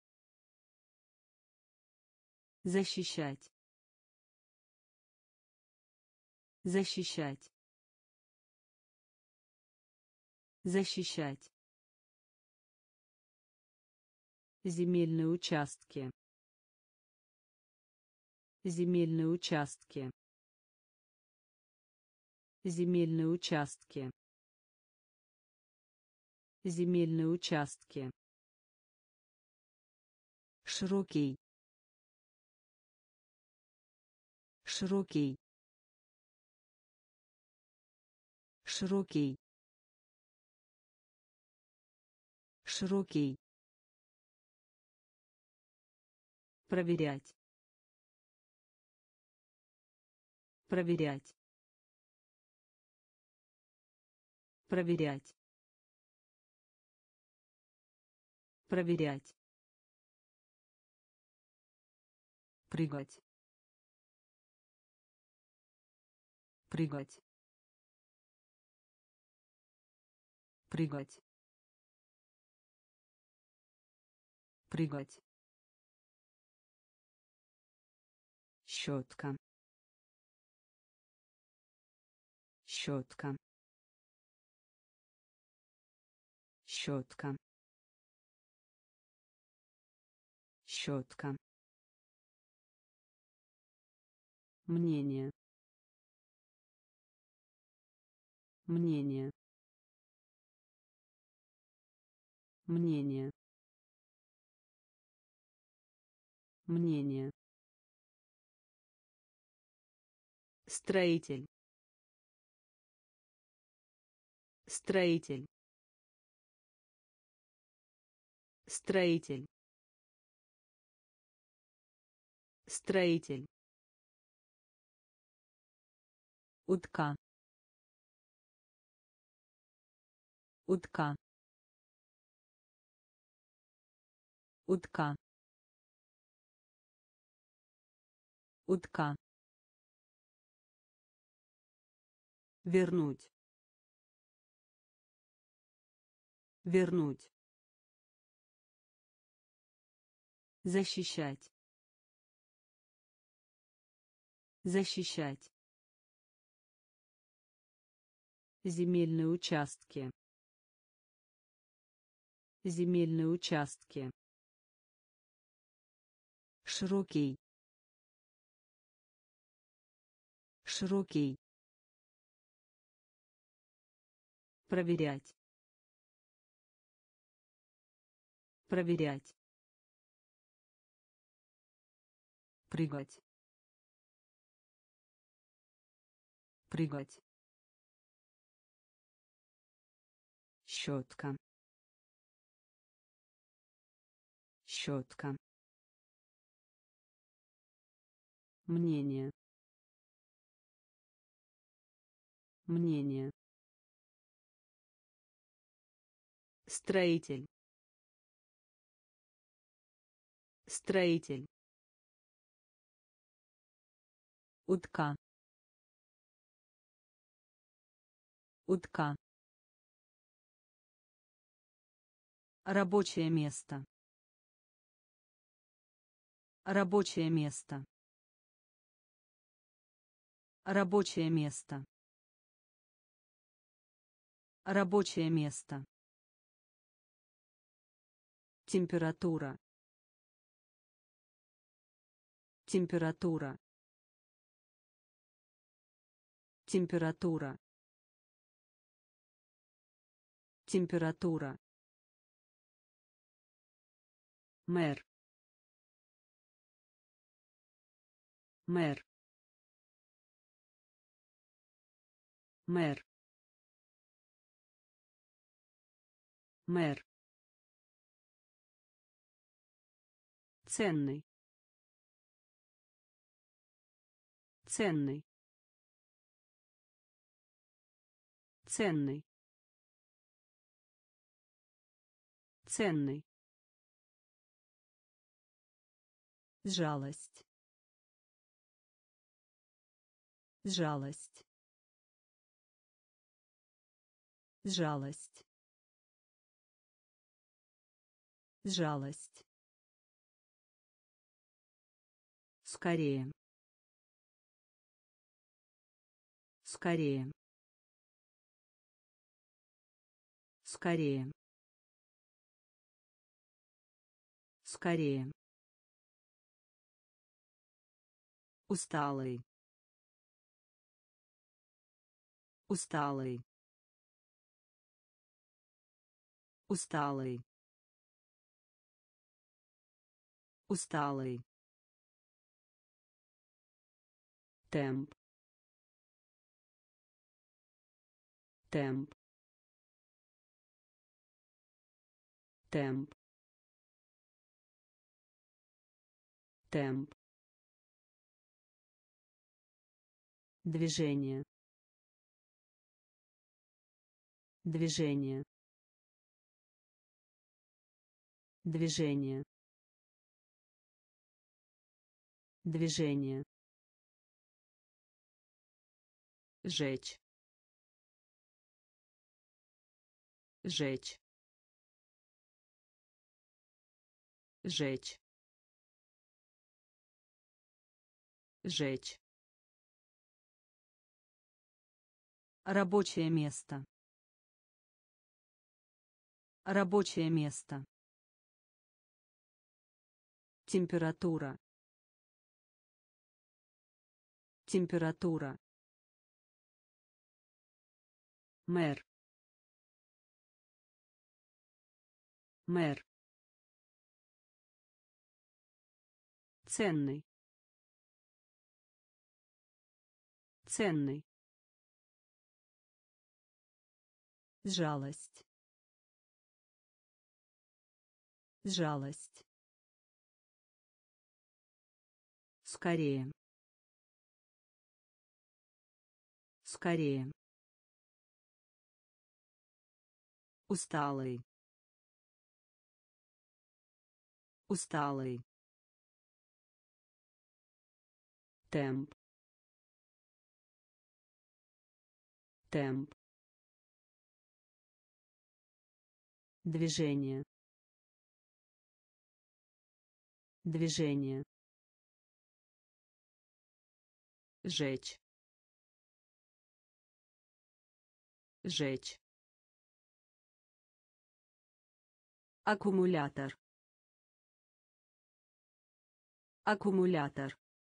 защищать, защищать, защищать, земельные участки, земельные участки, земельные участки, земельные участки, широкий, широкий, широкий, широкий, проверять, проверять, проверять, проверять, прыгать, прыгать, прыгать, прыгать, щетка, щетка, щетка, щетка, мнение, мнение, мнение, мнение, строитель, строитель, строитель, строитель, утка, утка, утка, утка, вернуть, вернуть, защищать, защищать, земельные участки, Земельные участки. Широкий. Широкий. Проверять. Проверять. Прыгать. Прыгать. Щетка. Щетка. Мнение. Мнение. Строитель. Строитель. Утка. Утка. Рабочее место. Рабочее место. Рабочее место. Рабочее место. Температура. Температура. Температура. Температура. Мэр. Мэр. Мэр. Мэр. Ценный. Ценный. Ценный. Ценный. Жалость. Жалость. Жалость. Жалость. Скорее. Скорее. Скорее. Скорее. Усталый. Усталый. Усталый. Усталый. Темп. Темп. Темп. Темп. Движение. Движение. Движение. Движение. Жечь. Жечь. Жечь. Жечь. Рабочее место. Рабочее место. Температура. Температура. Мэр. Мэр. Ценный. Ценный. Жалость. Жалость. Скорее. Скорее. Усталый. Усталый. Темп. Темп. Движение. Движение. Жечь. Жечь. Аккумулятор. Аккумулятор.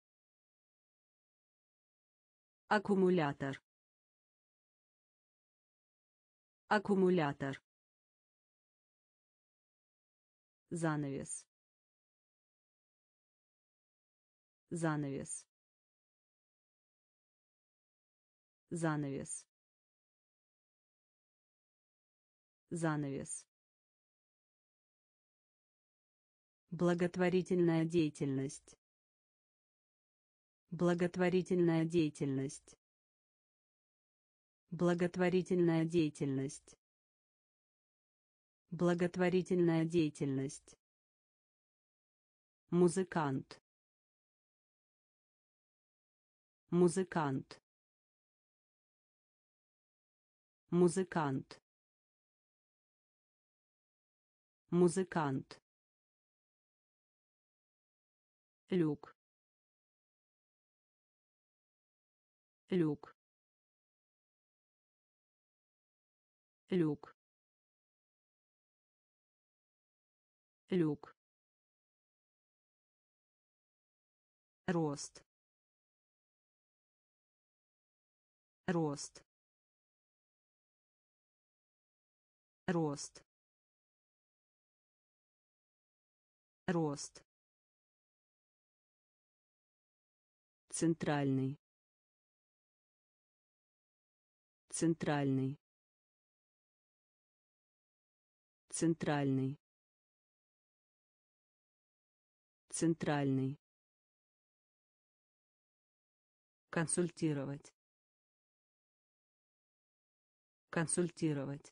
Аккумулятор. Аккумулятор. Занавес. Занавес. Занавес. Занавес. Благотворительная деятельность. Благотворительная деятельность. Благотворительная деятельность. Благотворительная деятельность. Музыкант. Музыкант. Музыкант. Музыкант. Люк. Люк. Люк. Люк. Рост. Рост. Рост. Рост. Центральный. Центральный. Центральный. Центральный. Консультировать. Консультировать.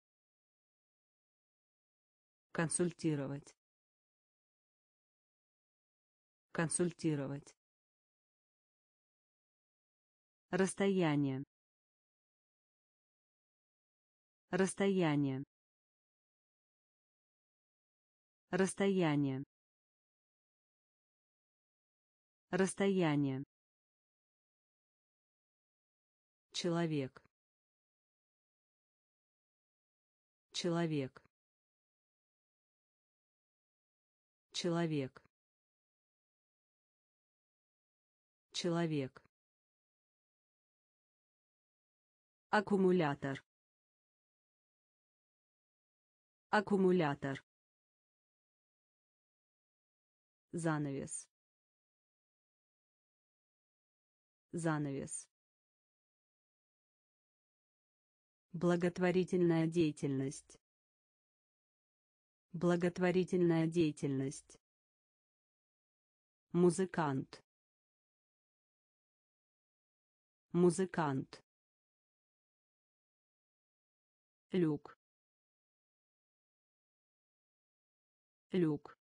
Консультировать. Консультировать. Расстояние. Расстояние. Расстояние. Расстояние. Человек. Человек. Человек. Человек. Аккумулятор. Аккумулятор. Занавес. Занавес. Благотворительная деятельность. Благотворительная деятельность. Музыкант. Музыкант. Люк. Люк.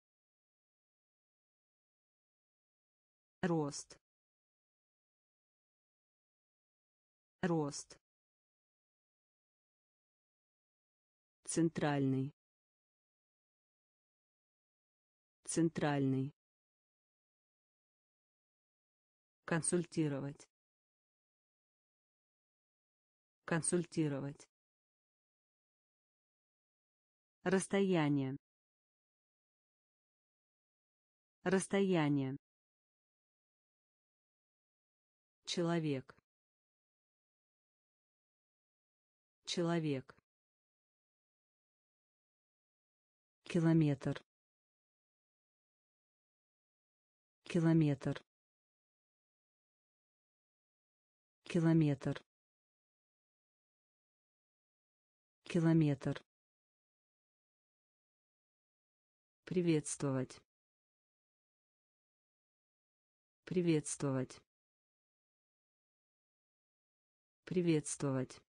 Рост. Рост. Центральный. Центральный. Консультировать. Консультировать. Расстояние. Расстояние. Человек. Человек. Километр. Километр. Километр. Километр. Приветствовать. Приветствовать. Приветствовать.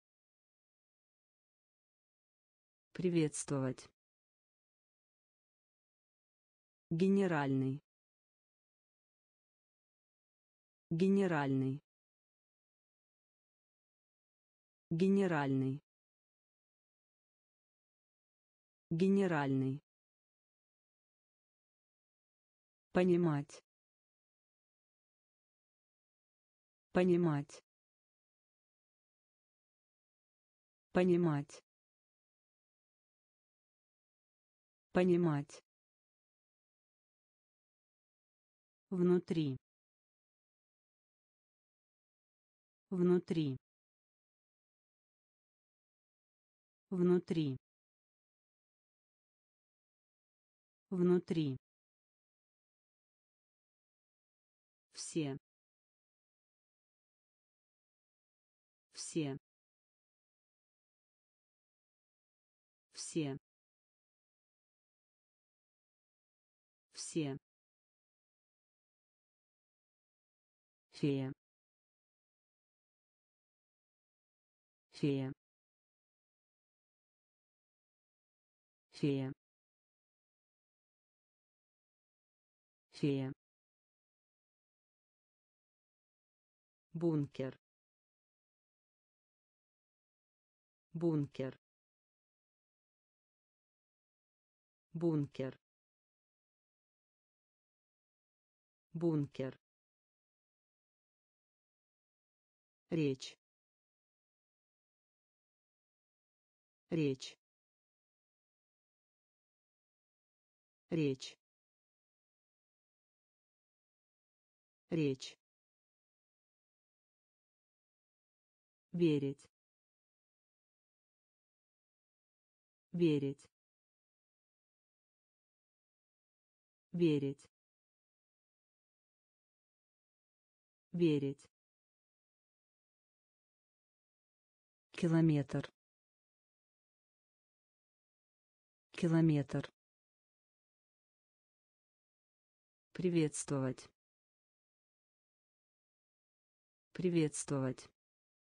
Приветствовать. Генеральный. Генеральный. Генеральный. Генеральный. Понимать. Понимать. Понимать. Понимать. Внутри. Внутри. Внутри. Внутри. Все. Все. Все. Все. Фея. Фея. Фея. Фея. Бункер. Бункер. Бункер. Бункер. Речь. Речь. Речь. Речь. Верить. Верить. Верить. Верить. Километр. Километр. Приветствовать. Приветствовать.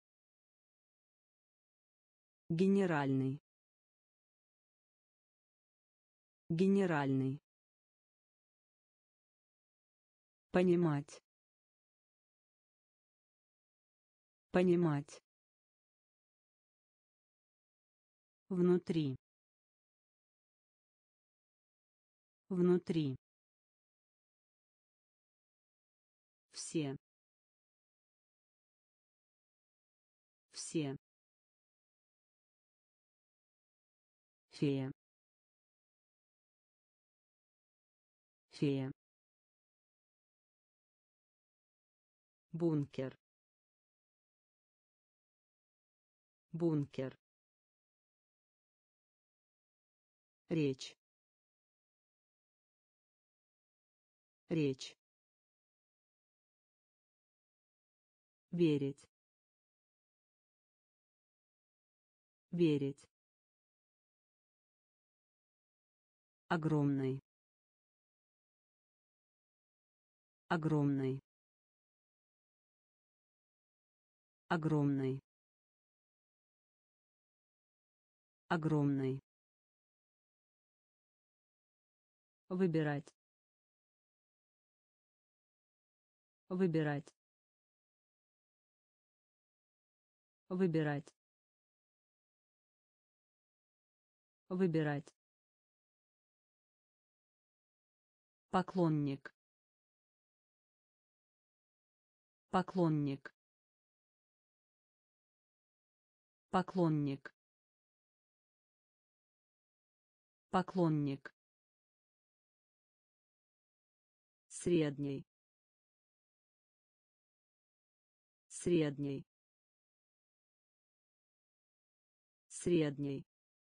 Генеральный. Генеральный. Понимать. Понимать. Внутри. Внутри. Все. Все. Фея. Фея. Бункер. Бункер. Речь. Речь. Верить. Верить. Огромный. Огромный. Огромный. Огромный. Выбирать. Выбирать. Выбирать. Выбирать. Поклонник. Поклонник. Поклонник. Поклонник. Средний. Средний. Средний.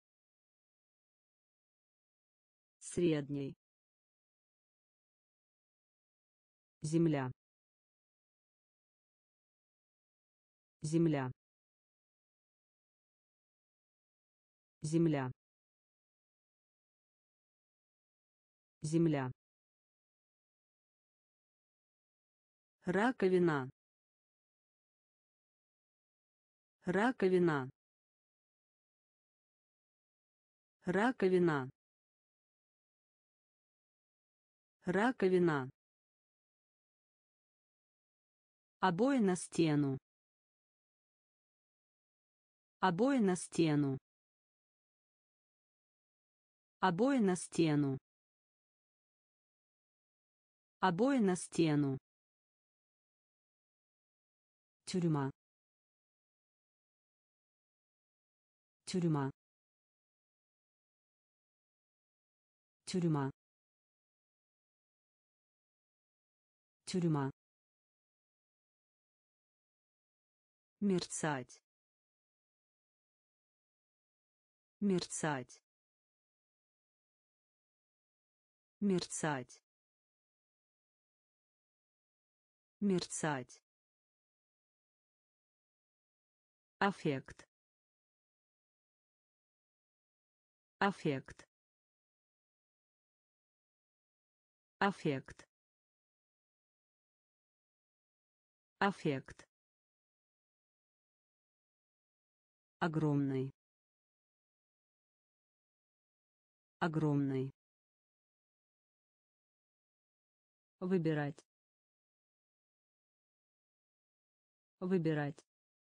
Средний. Земля. Земля. Земля. Земля. Раковина. Раковина. Раковина. Раковина. Обои на стену. Обои на стену. Обои на стену. Обои на стену. Тюрьма. Тюрьма. тюрьма, тюрьма, мерцать, мерцать, мерцать, мерцать, аффект, аффект, аффект, аффект, огромный, огромный, выбирать, выбирать,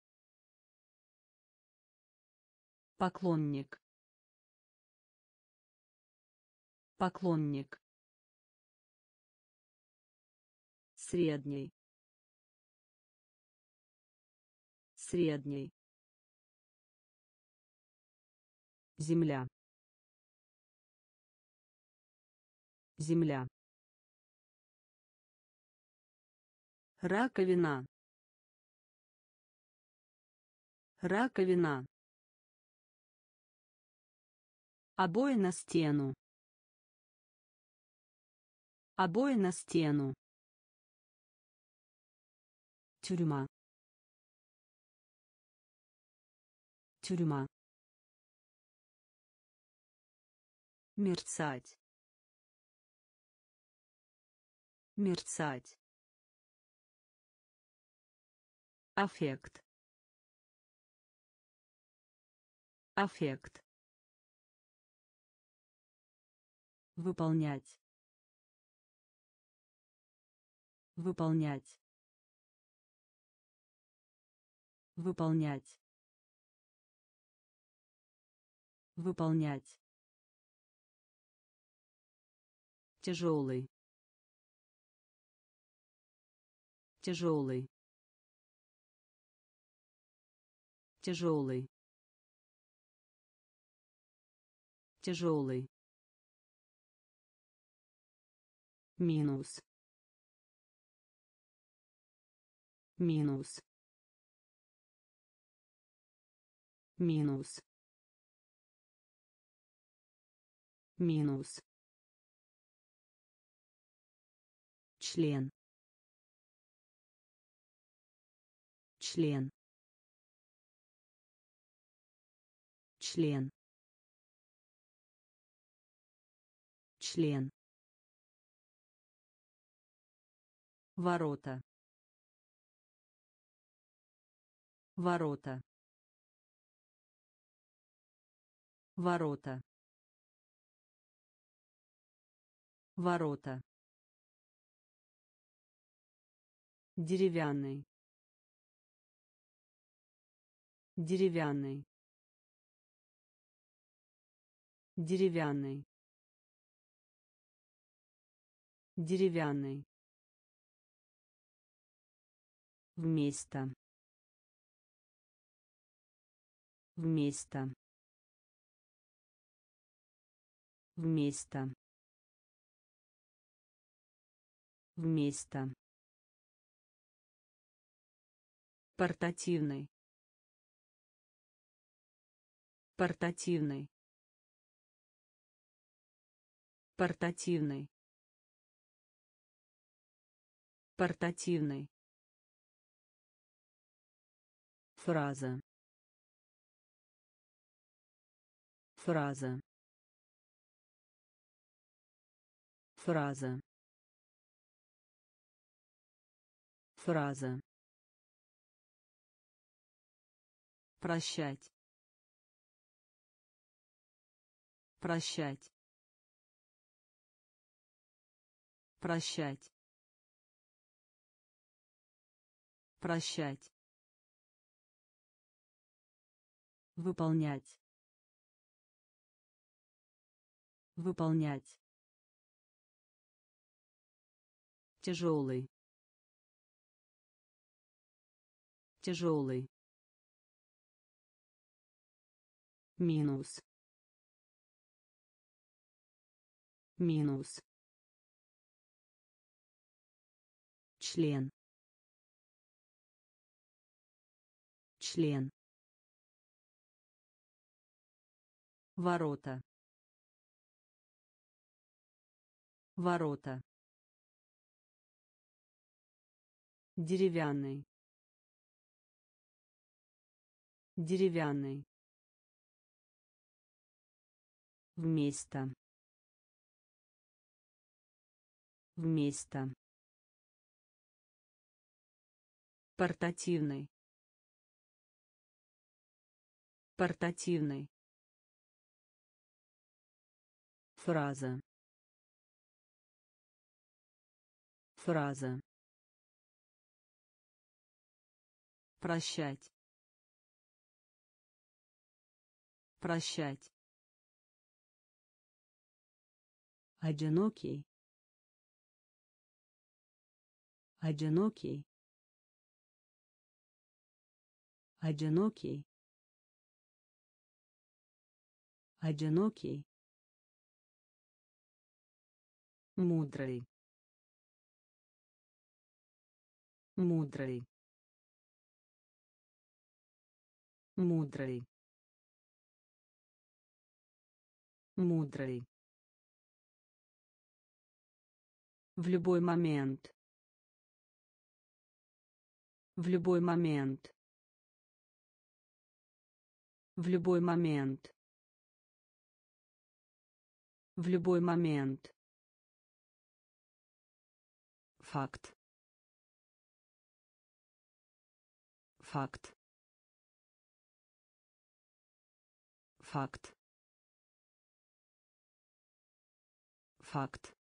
поклонник, поклонник, средний, средний, земля, земля, раковина, раковина, обои на стену, обои на стену, тюрьма, тюрьма, мерцать, мерцать, аффект, аффект, выполнять, выполнять, выполнять, выполнять, тяжелый, тяжелый, тяжелый, тяжелый, минус, минус, минус, минус, член, член, член, член, ворота, ворота, ворота, ворота, деревянный, деревянный, деревянный, деревянный, вместо, вместо, вместо, вместо, портативный, портативный, портативный, портативный, фраза, фраза, фраза, фраза, прощать, прощать, прощать, прощать, выполнять, выполнять, тяжелый, тяжелый, минус, минус, член, член, ворота, ворота, деревянный, деревянный, вместо, вместо, портативный, портативный, фраза, фраза, прощать, прощать, одинокий, одинокий, одинокий, одинокий, мудрый, мудрый, мудрый, мудрый, в любой момент, в любой момент, в любой момент, в любой момент, факт, факт, факт, факт,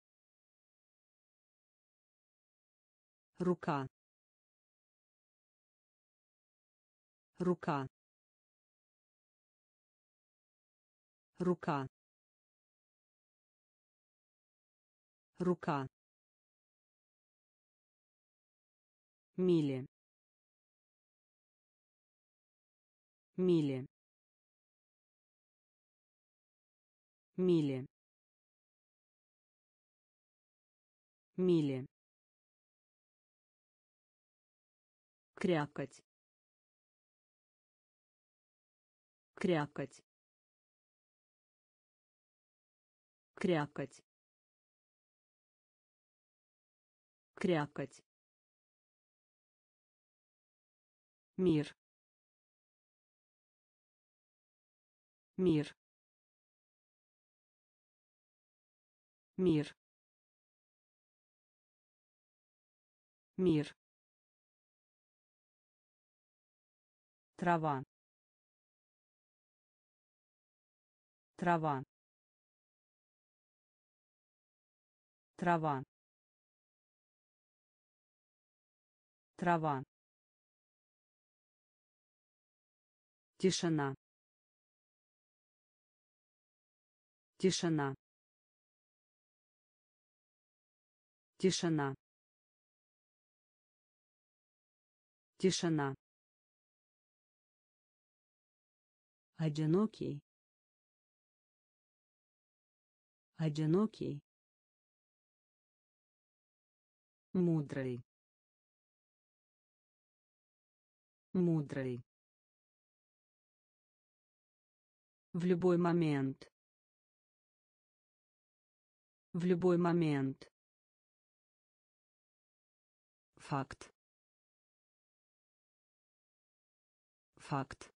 рука, рука, рука, рука, мили, мили, мили, мили, крякать, крякать, крякать, крякать, мир, мир, мир, мир, трава, трава, трава, трава, тишина, тишина, тишина, тишина, одинокий, одинокий, мудрый, мудрый, в любой момент, в любой момент, факт, факт,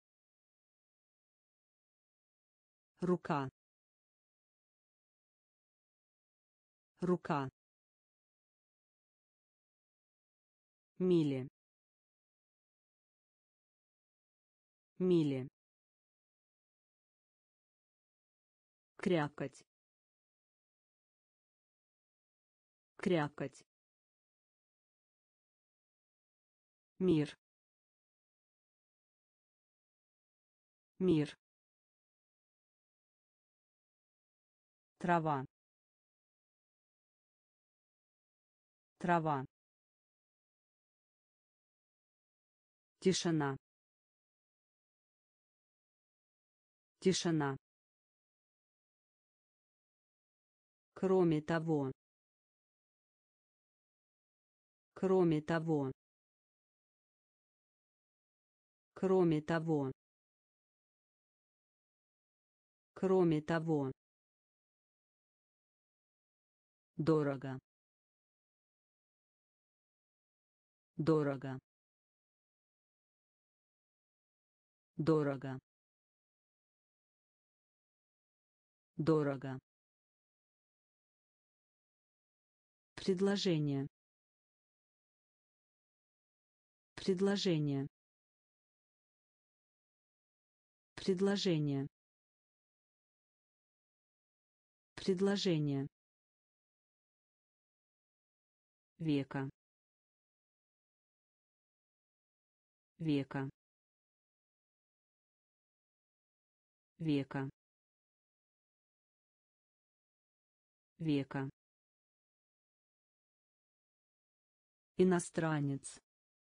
рука, рука, мили, мили, крякать, крякать, мир, мир, трава, трава, тишина, тишина, Кроме того. Кроме того. Кроме того. Кроме того. Дорого. Дорого. Дорого. Дорого. Предложение. Предложение. Предложение. Предложение. Века. Века. Века. Века. Иностранец.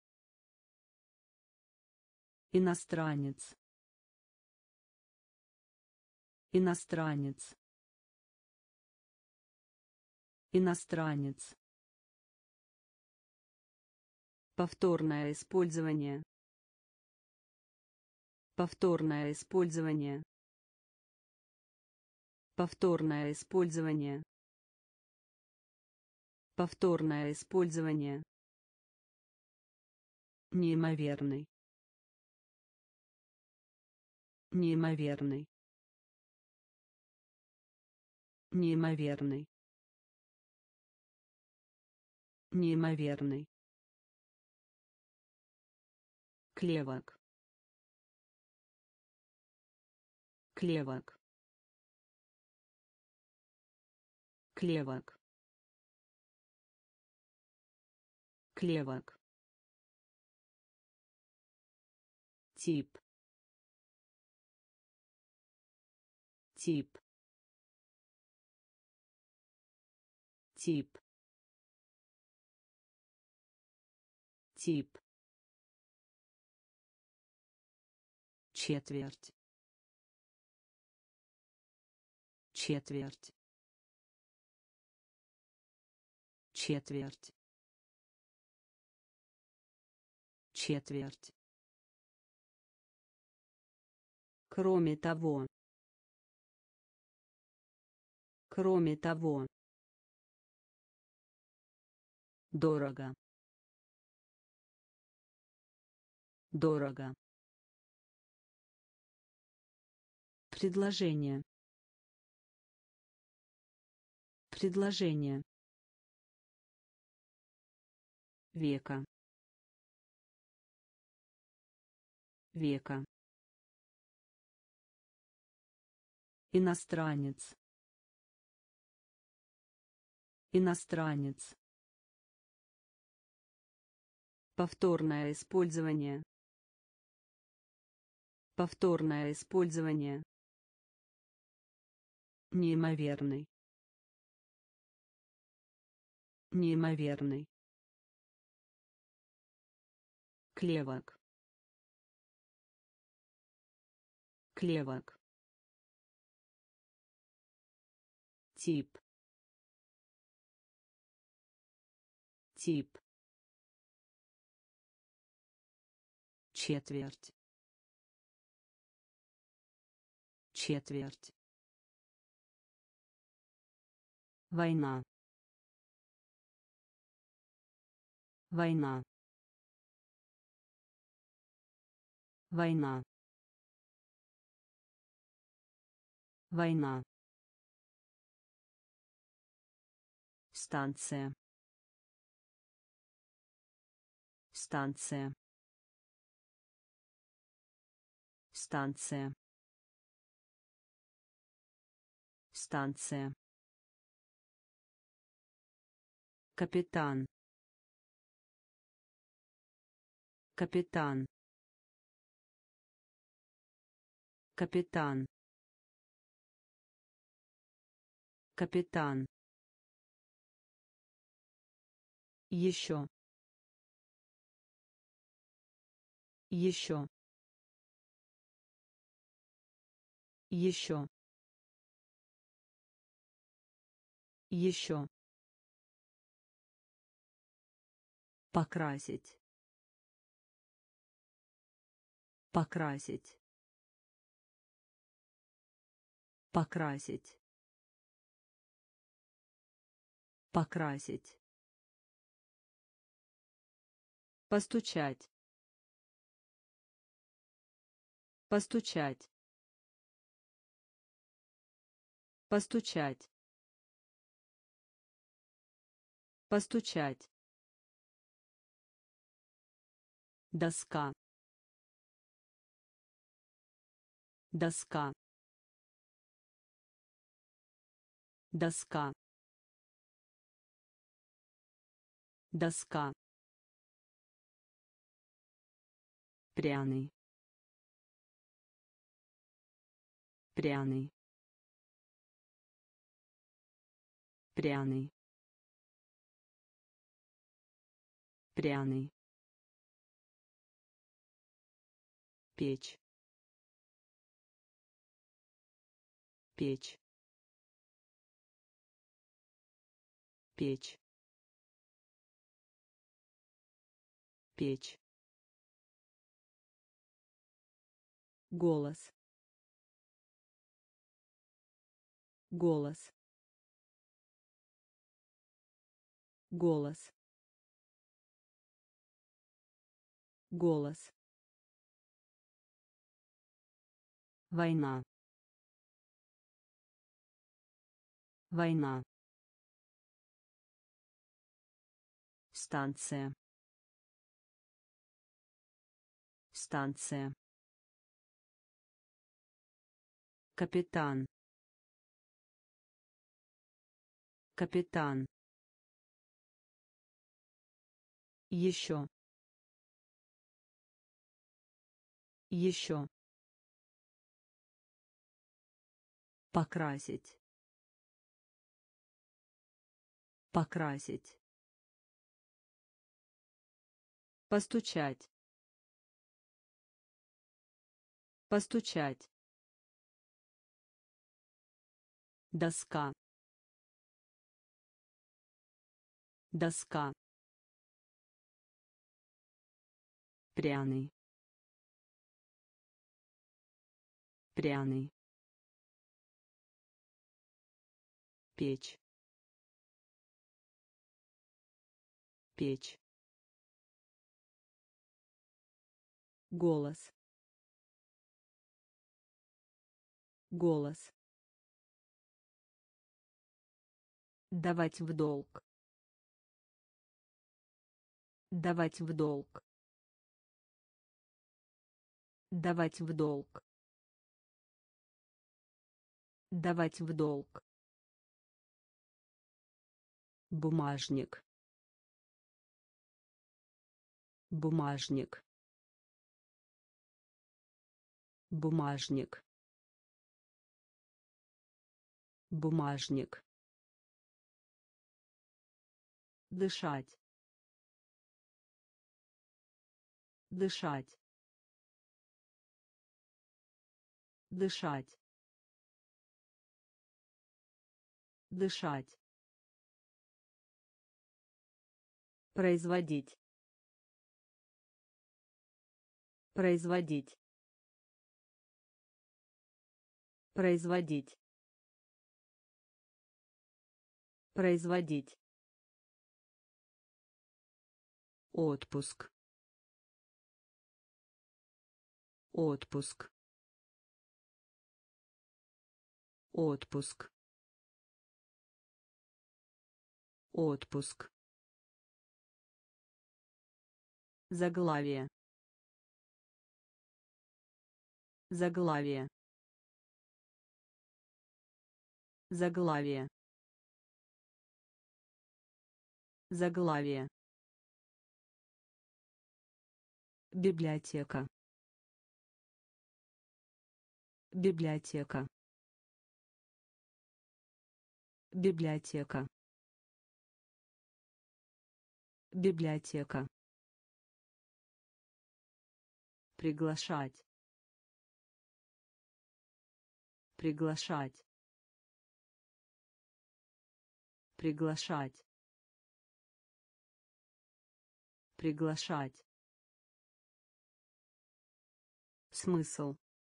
Иностранец. Иностранец. Иностранец. Повторное использование. Повторное использование. Повторное использование. Повторное использование. Неимоверный. Неимоверный. Неимоверный. Неимоверный. Клевок. Клевок. Клевок. Клевок. Тип. Тип. Тип. Тип. Четверть. Четверть. Четверть. Четверть. Кроме того. Кроме того. Дорого. Дорого. Предложение. Предложение. Века. Века. Иностранец. Иностранец. Повторное использование. Повторное использование. Неимоверный. Неимоверный. Клевок. Клевок. Тип. Тип. Четверть. Четверть. Война. Война. Война. Война. Станция. Станция. Станция. Станция. Капитан. Капитан. Капитан. Капитан. Еще. Еще. Еще. Еще. Покрасить. Покрасить. Покрасить. Покрасить. Постучать. Постучать. Постучать. Постучать. Доска. Доска. Доска. Доска. Пряный. Пряный. Пряный. Пряный. Печь. Печь. Печь. Печь. Голос. Голос. Голос. Голос. Война. Война. Станция. Станция. Капитан. Капитан. Еще. Еще. Покрасить. Покрасить. Постучать. Постучать. Доска. Доска. Пряный. Пряный. Печь. Печь. Голос. Голос. Давать в долг. Давать в долг. Давать в долг. Давать в долг. Бумажник. Бумажник. Бумажник. Бумажник. Дышать. Дышать. Дышать. Дышать. Производить. Производить. Производить. Производить. Отпуск. Отпуск. Отпуск. Отпуск. Заглавие. Заглавие. Заглавие. Заглавие. Библиотека. Библиотека. Библиотека. Библиотека. Приглашать. Приглашать. Приглашать. Приглашать. Смысл.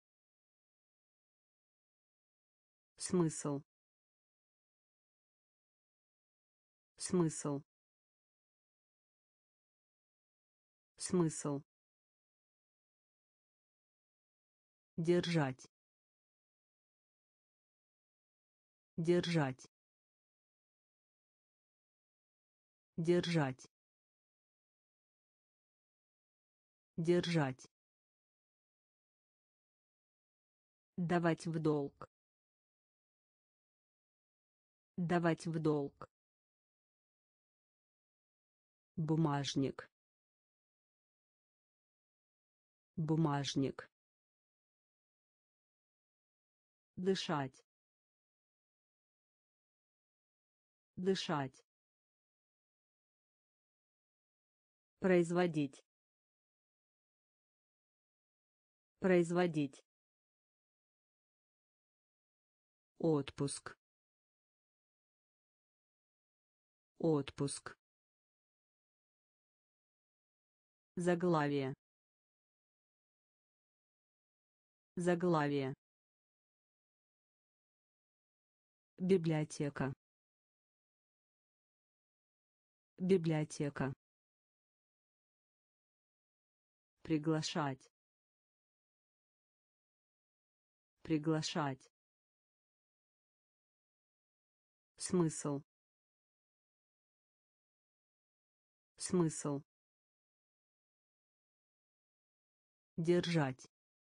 Смысл. Смысл. Смысл. Держать. Держать. Держать. Держать. Давать в долг. Давать в долг. Бумажник. Бумажник. Дышать. Дышать. Производить. Производить. Отпуск. Отпуск. Заглавие. Заглавие. Библиотека. Библиотека. Приглашать. Приглашать. Смысл. Смысл. Держать.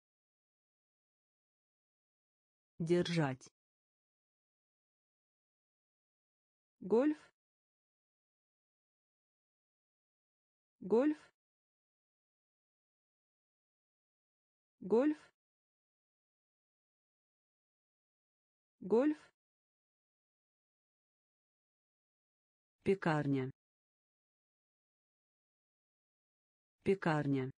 Держать. Гольф. Гольф. Гольф. Гольф. Пекарня. Пекарня.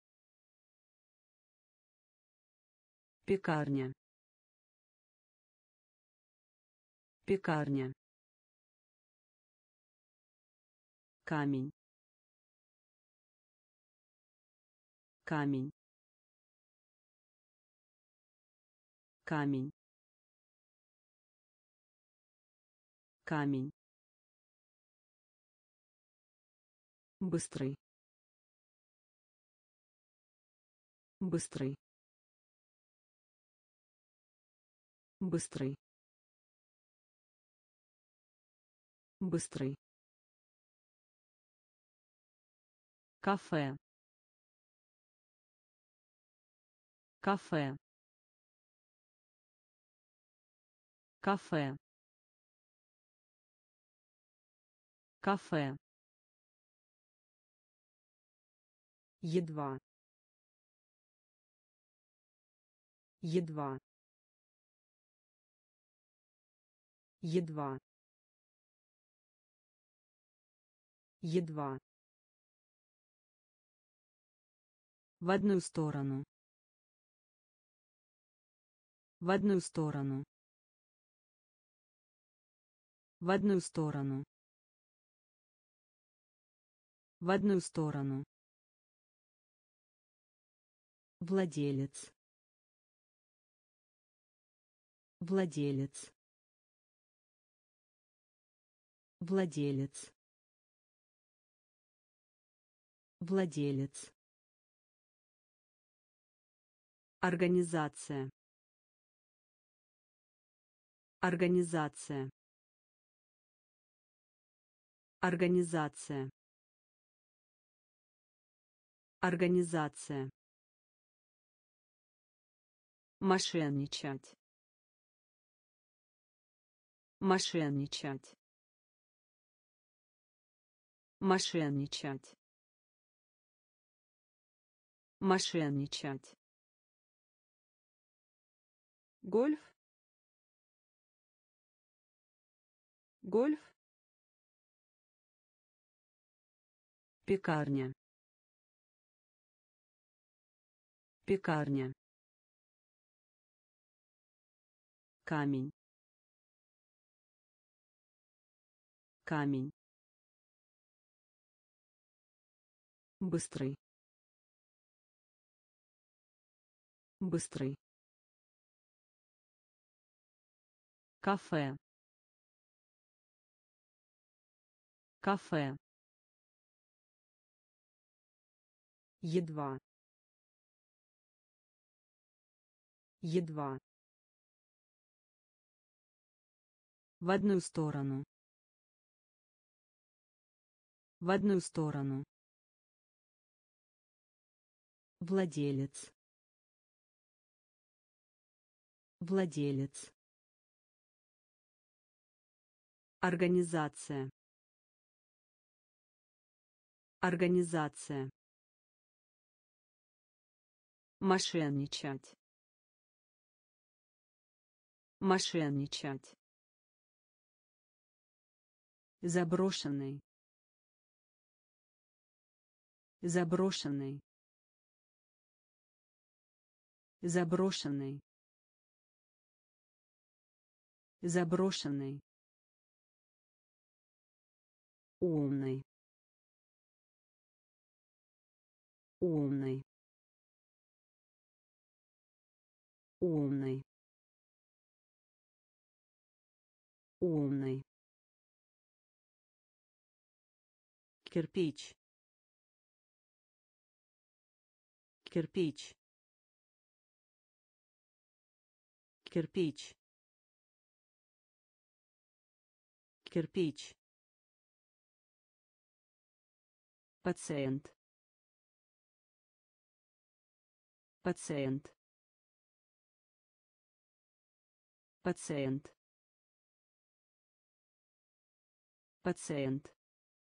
Пекарня. Пекарня. Камень. Камень. Камень. Камень. Быстрый. Быстрый. Быстрый. Быстрый. Кафе. Кафе. Кафе. Кафе. Едва. Едва. Едва. Едва. В одну сторону. В одну сторону. В одну сторону. В одну сторону. Владелец. Владелец. Владелец. Владелец. Организация. Организация. Организация. Организация. Мошенничать. Мошенничать. Мошенничать. Мошенничать. Гольф. Гольф. Пекарня. Пекарня. Камень. камень, быстрый, быстрый, кафе, кафе, едва, едва, в одну сторону, в одну сторону, владелец, владелец, организация, организация, мошенничать, мошенничать, заброшенный, заброшенный, заброшенный, заброшенный, умный, умный, умный, умный, кирпич, кирпич, кирпич, кирпич, пациент, пациент, пациент, пациент,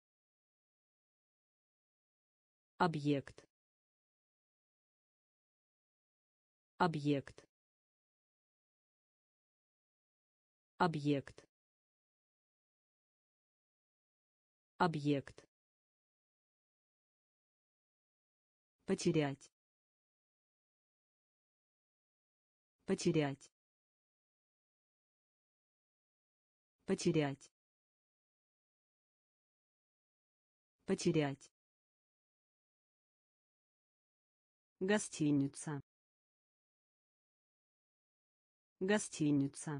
объект, объект, объект, объект, потерять, потерять, потерять, потерять, гостиница, гостиница,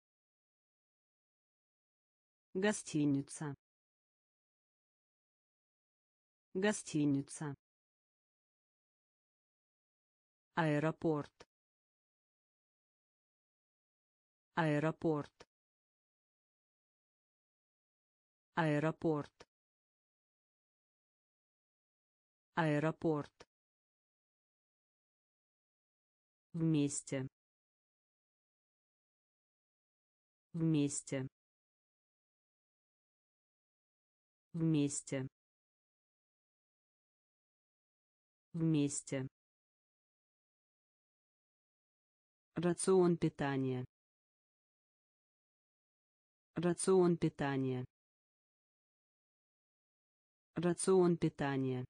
гостиница, гостиница, аэропорт, аэропорт, аэропорт, аэропорт, вместе, вместе, вместе, вместе, рацион питания, рацион питания, рацион питания,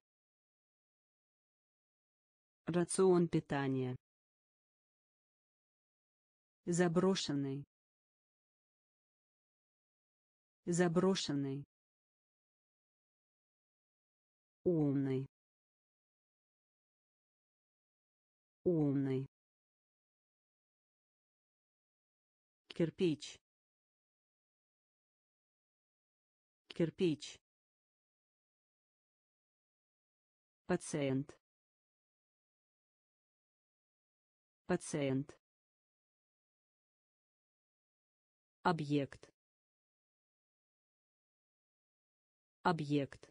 рацион питания, заброшенный, заброшенный, умный, умный, кирпич, кирпич, пациент, пациент, объект, объект,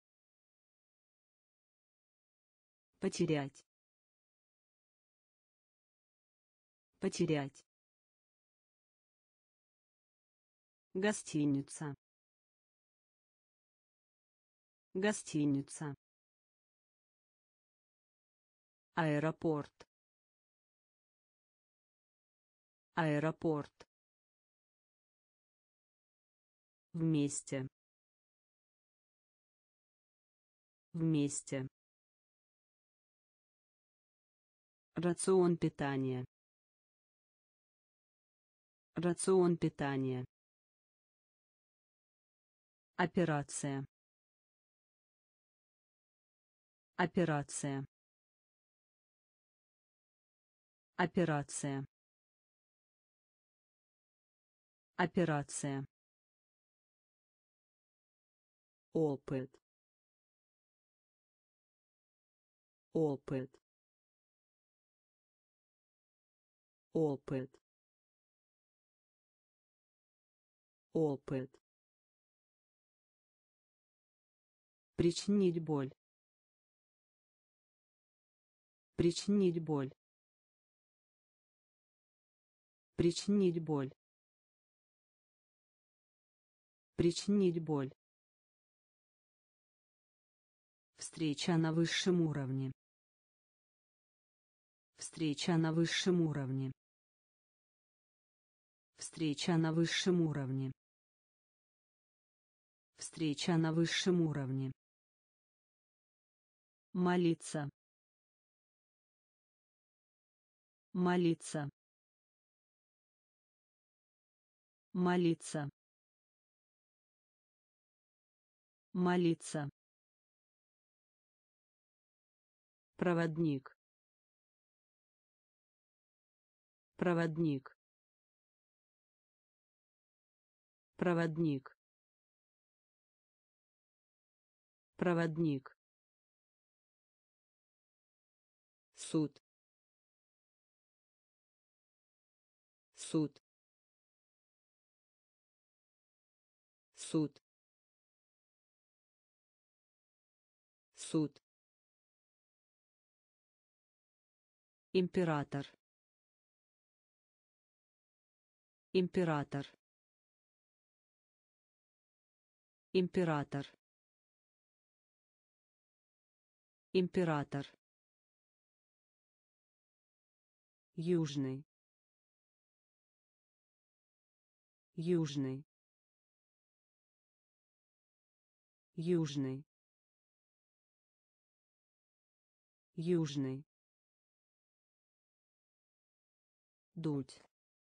потерять, потерять, гостиница, гостиница, аэропорт, аэропорт, вместе, вместе, рацион питания, рацион питания, Операция. Операция. Операция. Операция. Опыт. Опыт. Опыт. Опыт. Причинить боль. Причинить боль. Причинить боль. Причинить боль. Встреча на высшем уровне. Встреча на высшем уровне. Встреча на высшем уровне. Встреча на высшем уровне. Молиться. Молиться. Молиться. Молиться. Проводник. Проводник. Проводник. Проводник. Суд. Суд. Суд. Суд. Император. Император. Император. Император. Южный. Южный. Южный. Южный. Дуть.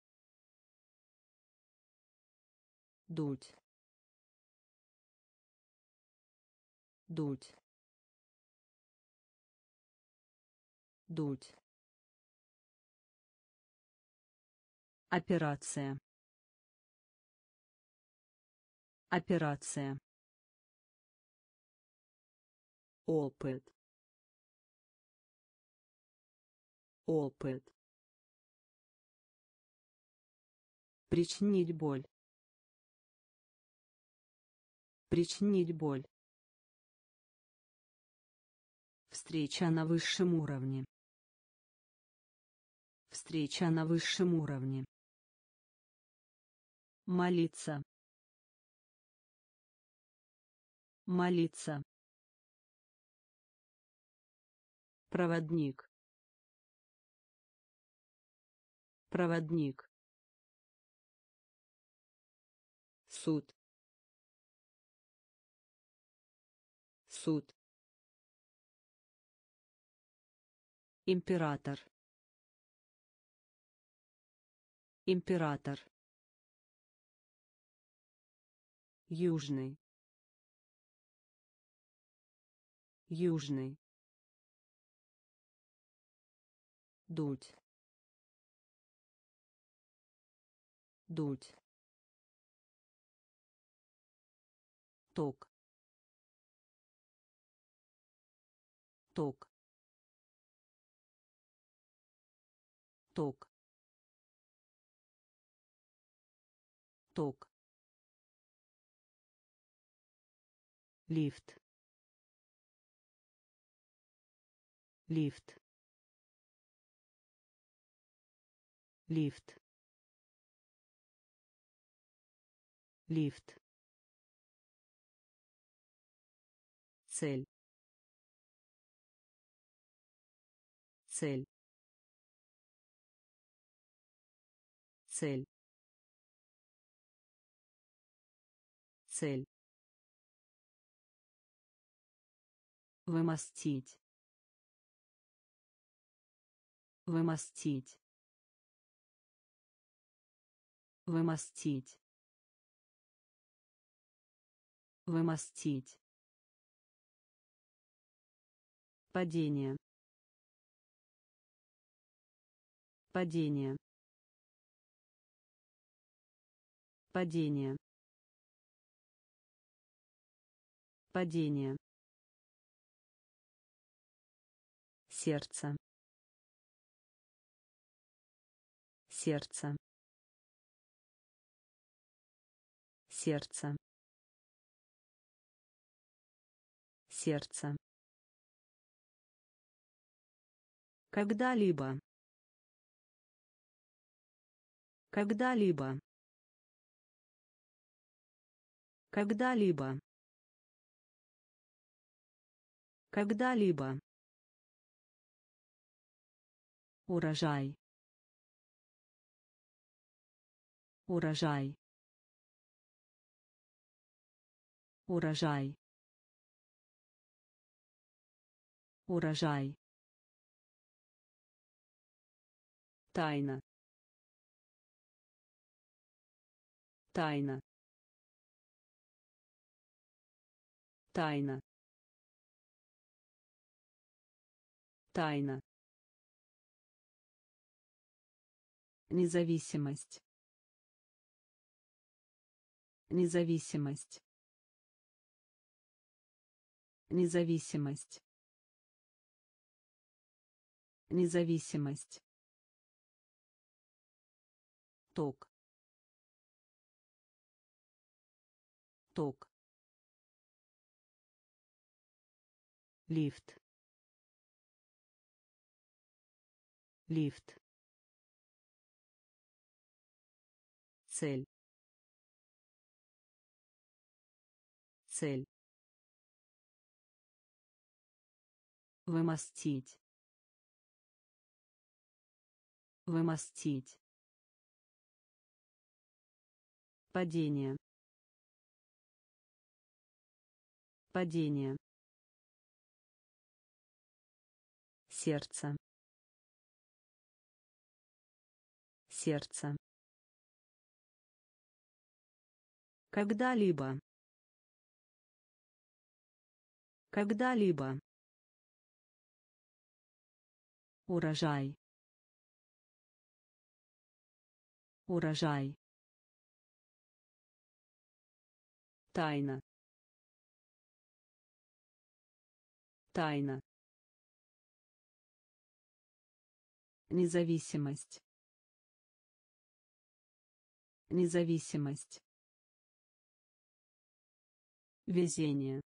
Дуть. Дуть. Дуть. Операция. Операция. Опыт. Опыт. Причинить боль. Причинить боль. Встреча на высшем уровне. Встреча на высшем уровне. Молиться. Молиться. Проводник. Проводник. Суд. Суд. Император. Император. Южный. Южный. Дуть. Дуть. Ток. Ток. Ток. Ток. Лифт. Лифт. Лифт. Лифт. Цель. Цель. Цель. Цель. Вымостить. Вымостить. Вымостить. Вымостить. Падение. Падение. Падение. Падение. Сердце. Сердце. Сердце. Сердце. Когда-либо. Когда-либо. Когда-либо. Когда-либо. Урожай. Урожай. Урожай. Урожай. Тайна. Тайна. Тайна. Тайна. Независимость. Независимость. Независимость. Независимость. Ток. Ток. Лифт. Лифт. Цель. Цель. Вымостить. Вымостить. Падение. Падение. Сердце. Сердце. Когда-либо. Когда-либо. Урожай. Урожай. Тайна. Тайна. Независимость. Независимость. Везение.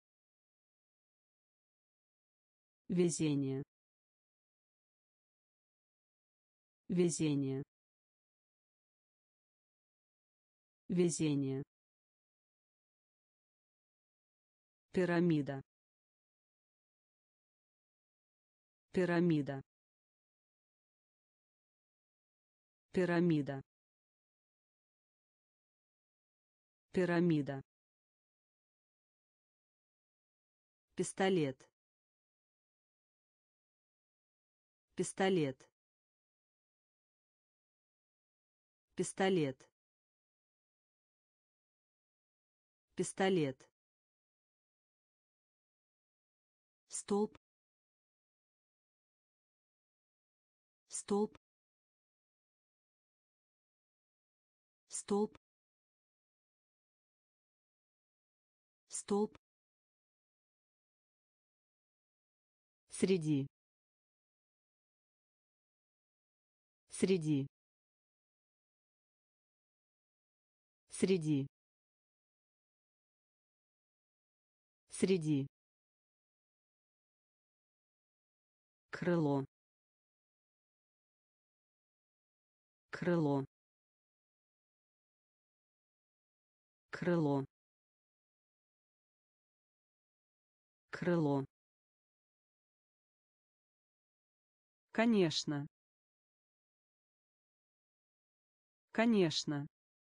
Везение. Везение. Везение. Пирамида. Пирамида. Пирамида. Пирамида. Пистолет. Пистолет. Пистолет. Пистолет. Столб. Столб. Столб. Столб. Среди. Среди. Среди. Среди. Крыло. Крыло. Крыло. Крыло. Конечно. Конечно.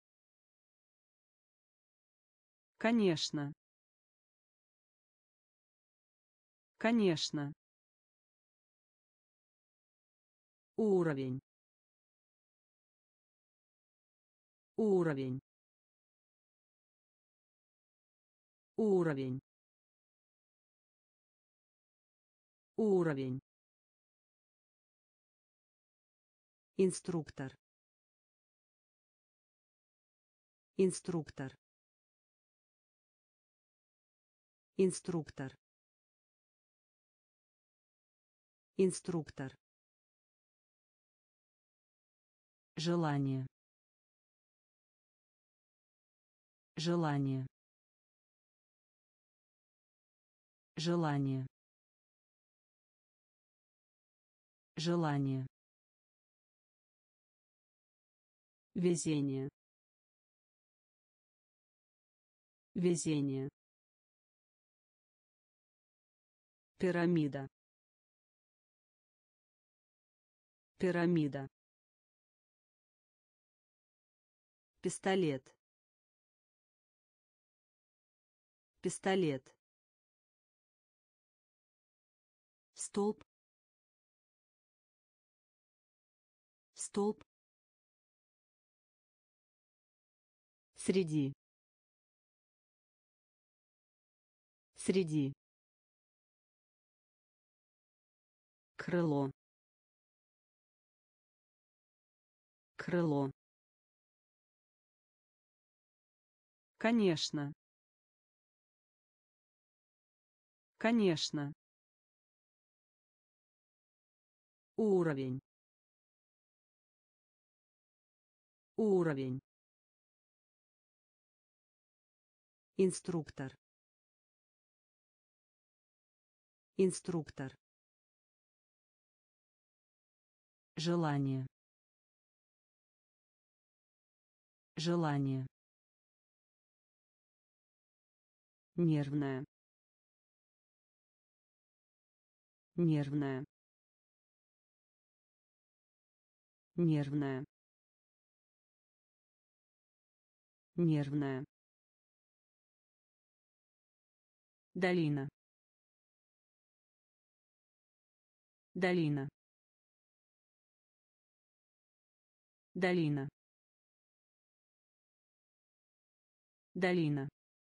Конечно. Конечно. Уровень. Уровень. Уровень. Уровень. Инструктор. Инструктор. Инструктор. Инструктор. Желание. Желание. Желание. Желание. Везение. Везение. Пирамида. Пирамида. Пистолет. Пистолет. Столб. Столб. Среди. Среди. Крыло. Крыло. Конечно. Конечно. Уровень. Уровень. Инструктор. Инструктор. Желание. Желание. Нервная. Нервная. Нервная. Нервная. Долина. Долина. Долина. Долина.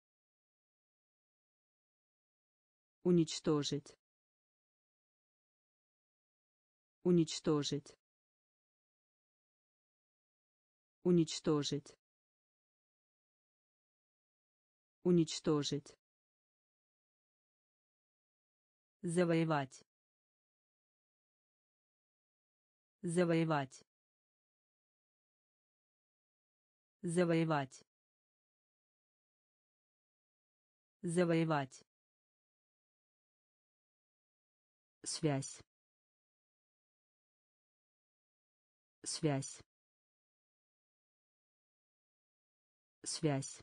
Уничтожить. Уничтожить. Уничтожить. Уничтожить. Завоевать. Завоевать. Завоевать. Завоевать. Связь. Связь. Связь.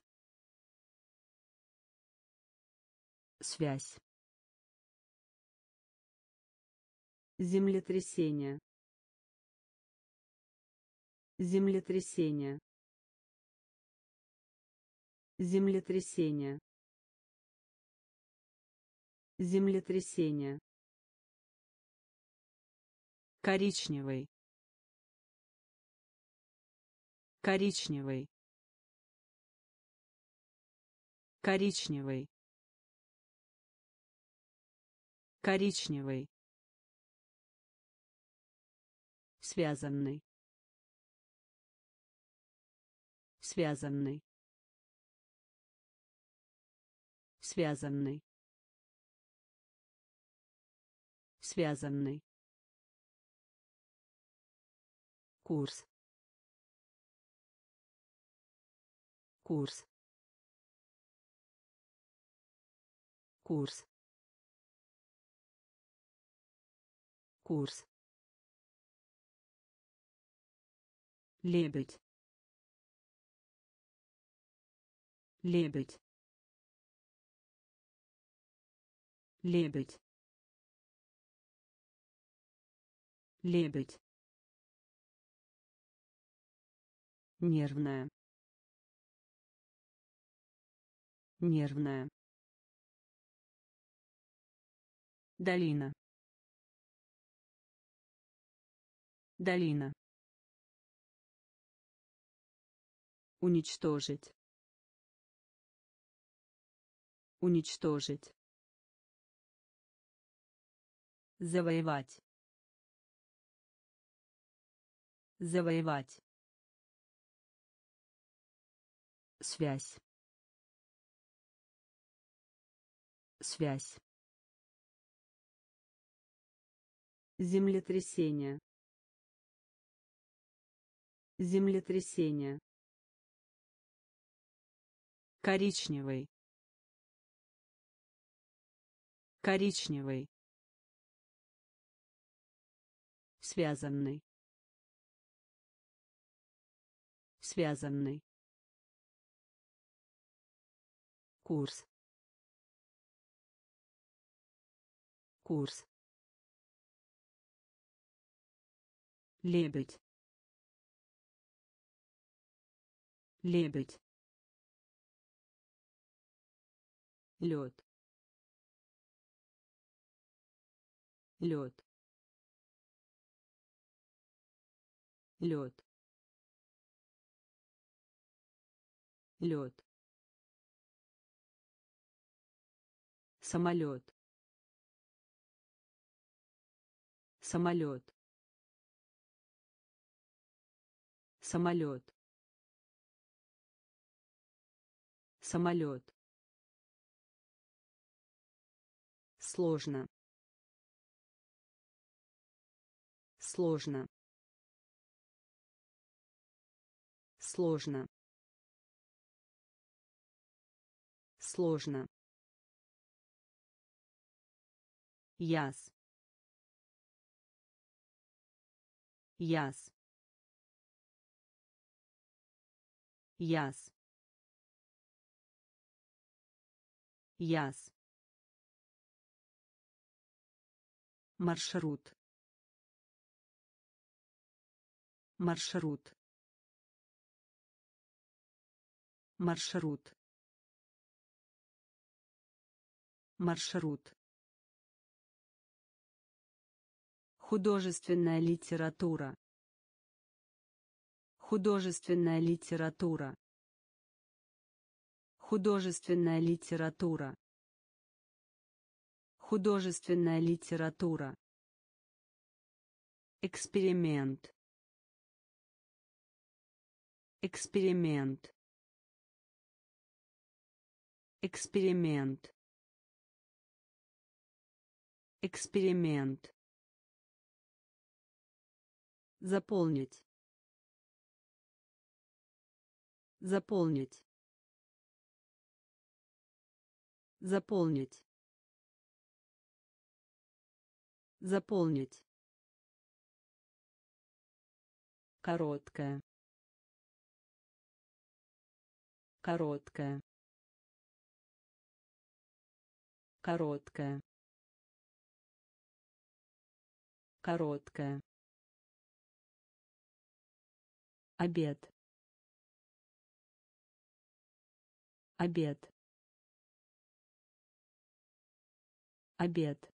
Связь. Землетрясение. Землетрясение. Землетрясение. Землетрясение. Коричневый. Коричневый. Коричневый. Коричневый. Связанный. Связанный. Связанный. Связанный. Курс. Курс. Курс. Курс. Лебедь. Лебедь. Лебедь. Лебедь. Нервная. Нервная. Долина. Долина. Уничтожить. Уничтожить. Завоевать. Завоевать. Связь. Связь. Землетрясение. Землетрясение. Коричневый. Коричневый. Связанный. Связанный. Курс. Курс. Лебедь. Лебедь. Лед. Лед. Лед. Лед. Самолет. Самолет. Самолет. Самолет. Сложно. Сложно. Сложно. Сложно. Яс. Яс. Яс. Яс. Маршрут. Маршрут. Маршрут. Маршрут. Художественная литература. Художественная литература. Художественная литература. Художественная литература. Эксперимент. Эксперимент. Эксперимент. Эксперимент. Заполнить. Заполнить. Заполнить. Заполнить. Короткая. Короткая. Короткая. Короткая. Обед. Обед. Обед.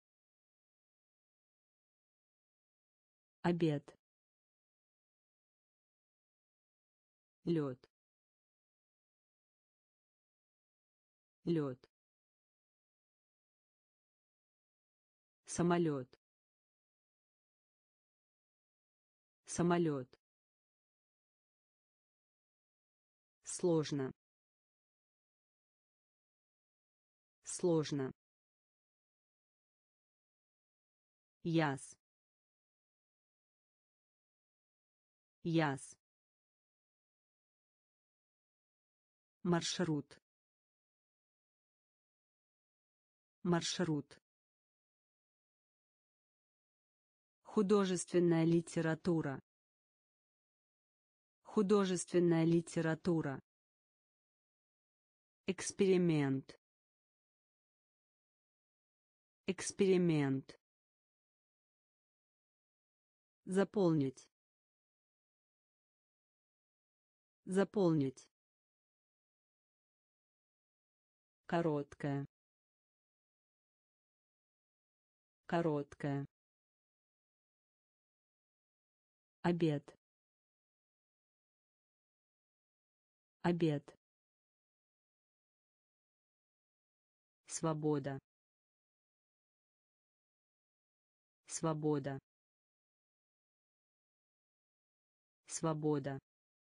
Обед. Лед. Лед. Самолет. Самолет. Сложно. Сложно. Яс. Яс. Маршрут. Маршрут. Художественная литература. Художественная литература. Эксперимент. Эксперимент. Заполнить. Заполнить. Короткая. Короткая. Обед. Обед. Свобода. Свобода. Свобода.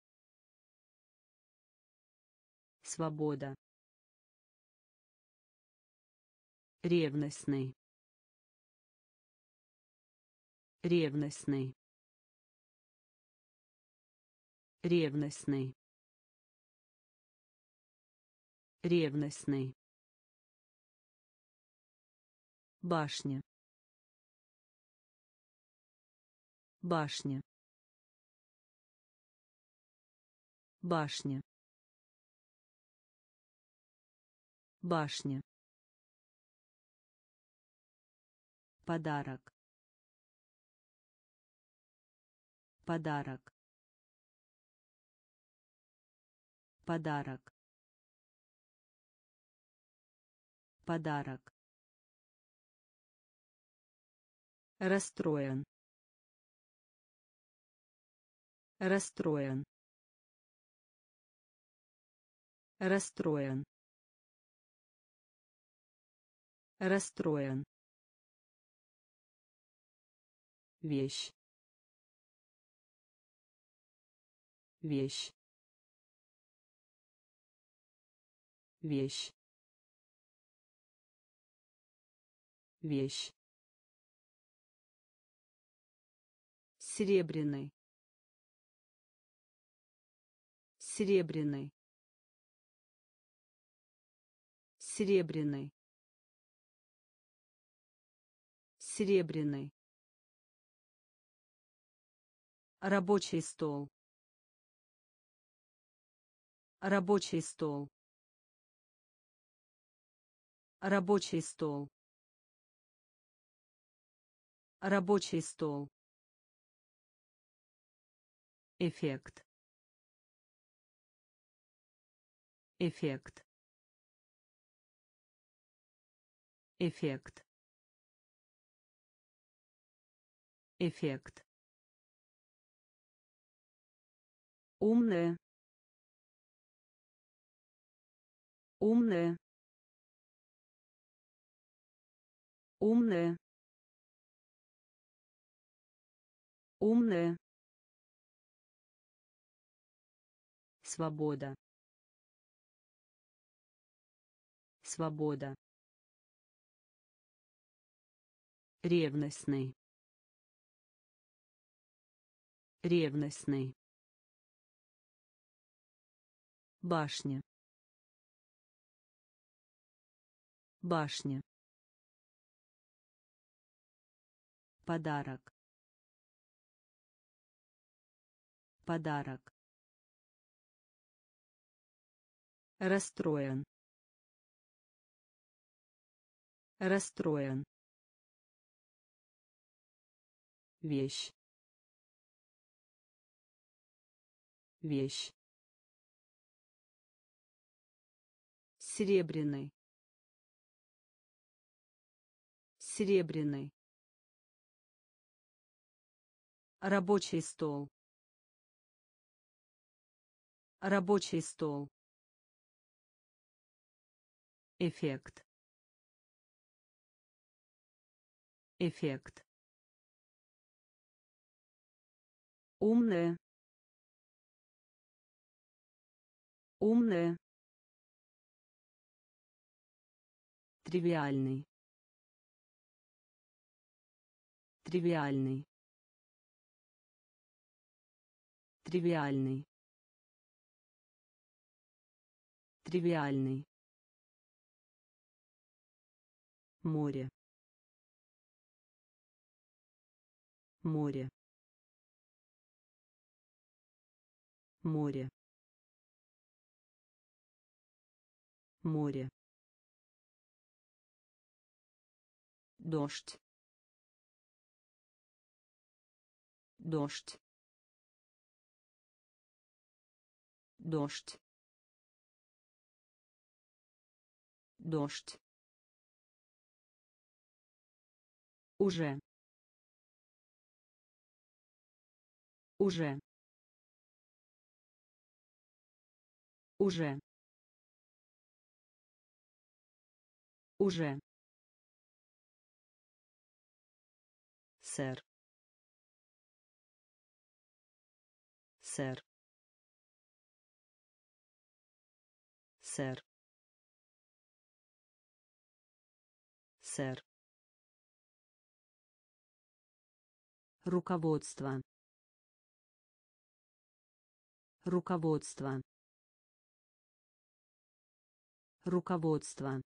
Свобода. Ревностный. Ревностный. Ревностный. Ревностный. Башня. Башня. Башня. Башня. Подарок. Подарок. Подарок. Подарок. Расстроен. Расстроен. Расстроен. Расстроен. Вещь. Вещь. Вещь. Вещь. Серебряный. Серебряный. Серебряный. Серебряный. Рабочий стол. Рабочий стол. Рабочий стол. Рабочий стол. Эффект. Эффект. Эффект. Эффект. Умная. Умная. Умная. Умная. Свобода. Свобода. Ревностный. Ревностный. Башня. Башня. Подарок. Подарок. Расстроен. Расстроен. Вещь. Вещь. Серебряный. Серебряный. Рабочий стол. Рабочий стол. Эффект. Эффект. Умная. Умная. Тривиальный. Тривиальный. Тривиальный. Тривиальный. Море. Море. Море. Море. Дождь. Дождь. Дождь. Дождь. Уже. Уже. Уже. Уже. Сэр. Сэр. Сэр. Сэр. Руководство. Руководство. Руководство.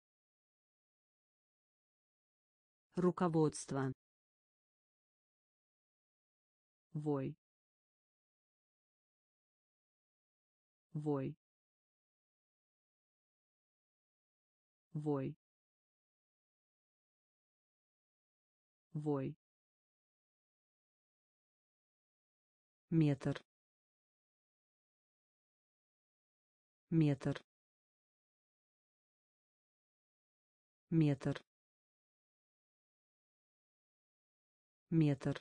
Руководство. Вой. Вой. Вой. Вой. Метр. Метр. Метр. Метр.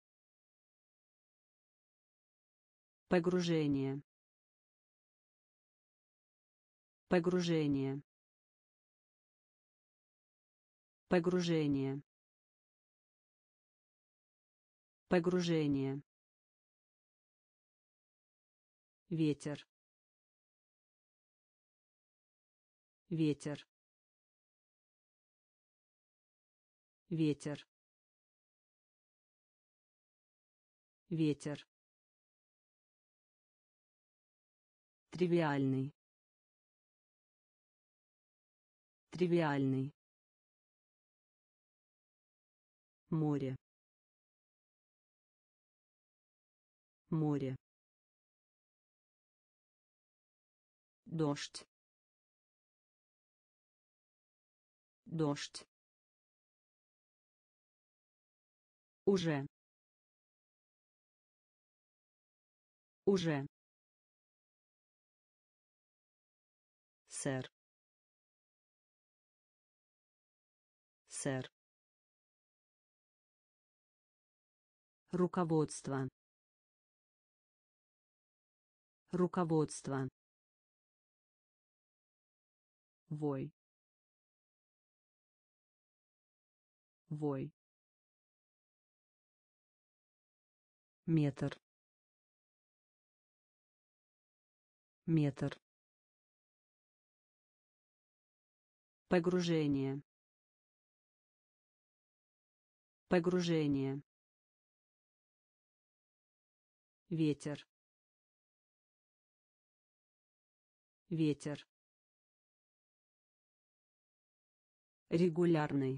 Погружение. Погружение. Погружение. Погружение. Ветер. Ветер. Ветер. Ветер. Тривиальный. Тривиальный. Море. Море. Дождь. Дождь. Уже. Уже. Сэр. Сэр. Руководство. Руководство. Вой. Вой. Метр. Метр. Погружение. Погружение. Ветер. Ветер. Регулярный.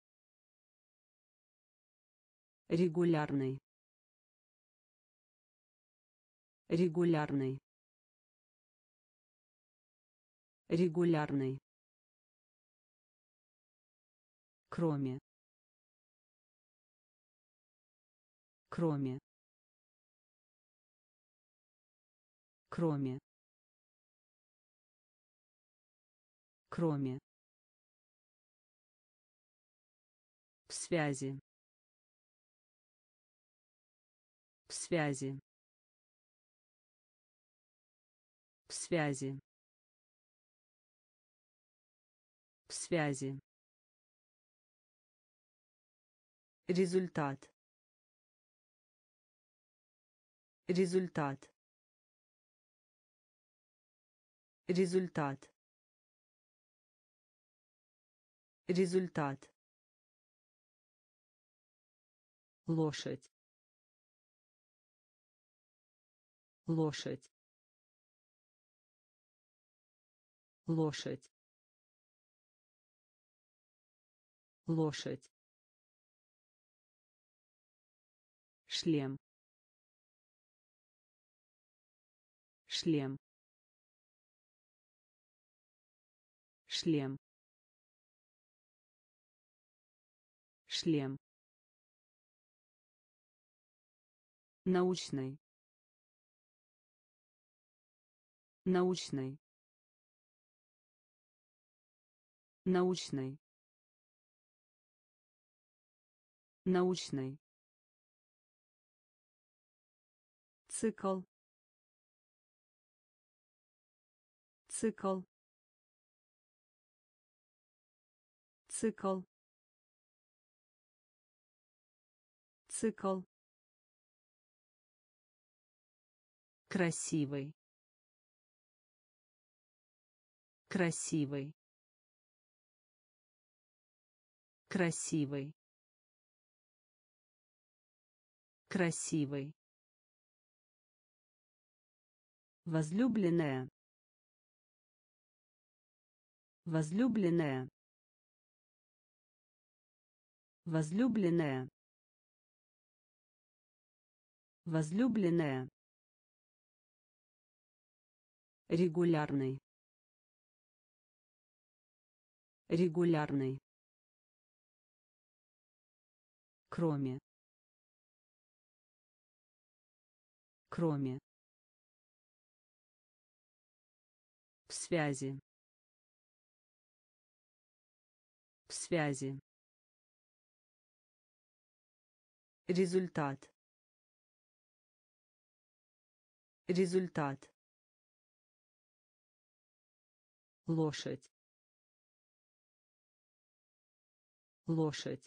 Регулярный. Регулярный. Регулярный. Кроме. Кроме. Кроме. Кроме. В связи. В связи. В связи. В связи. Результат. Результат. Результат. Результат. Лошадь. Лошадь. Лошадь. Лошадь. Шлем. Шлем. Шлем. Шлем. Научный. Научный. Научный. Научный. Цикл. Цикл. Цикл. Цикл. Красивый. Красивый. Красивый. Красивый. Возлюбленная. Возлюбленная. Возлюбленная. Возлюбленная. Регулярный. Регулярный. Кроме. Кроме. В связи. В связи. Результат. Результат. Лошадь. Лошадь.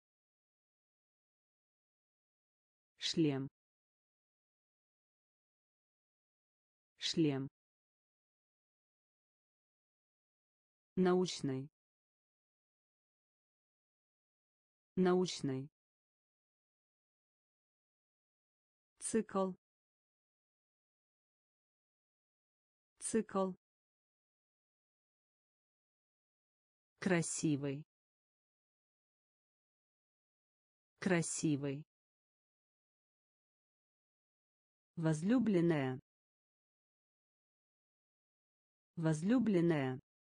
Шлем. Шлем. Научный. Научный. Цикл. Цикл. Красивый. Красивый. Возлюбленная. Возлюбленная.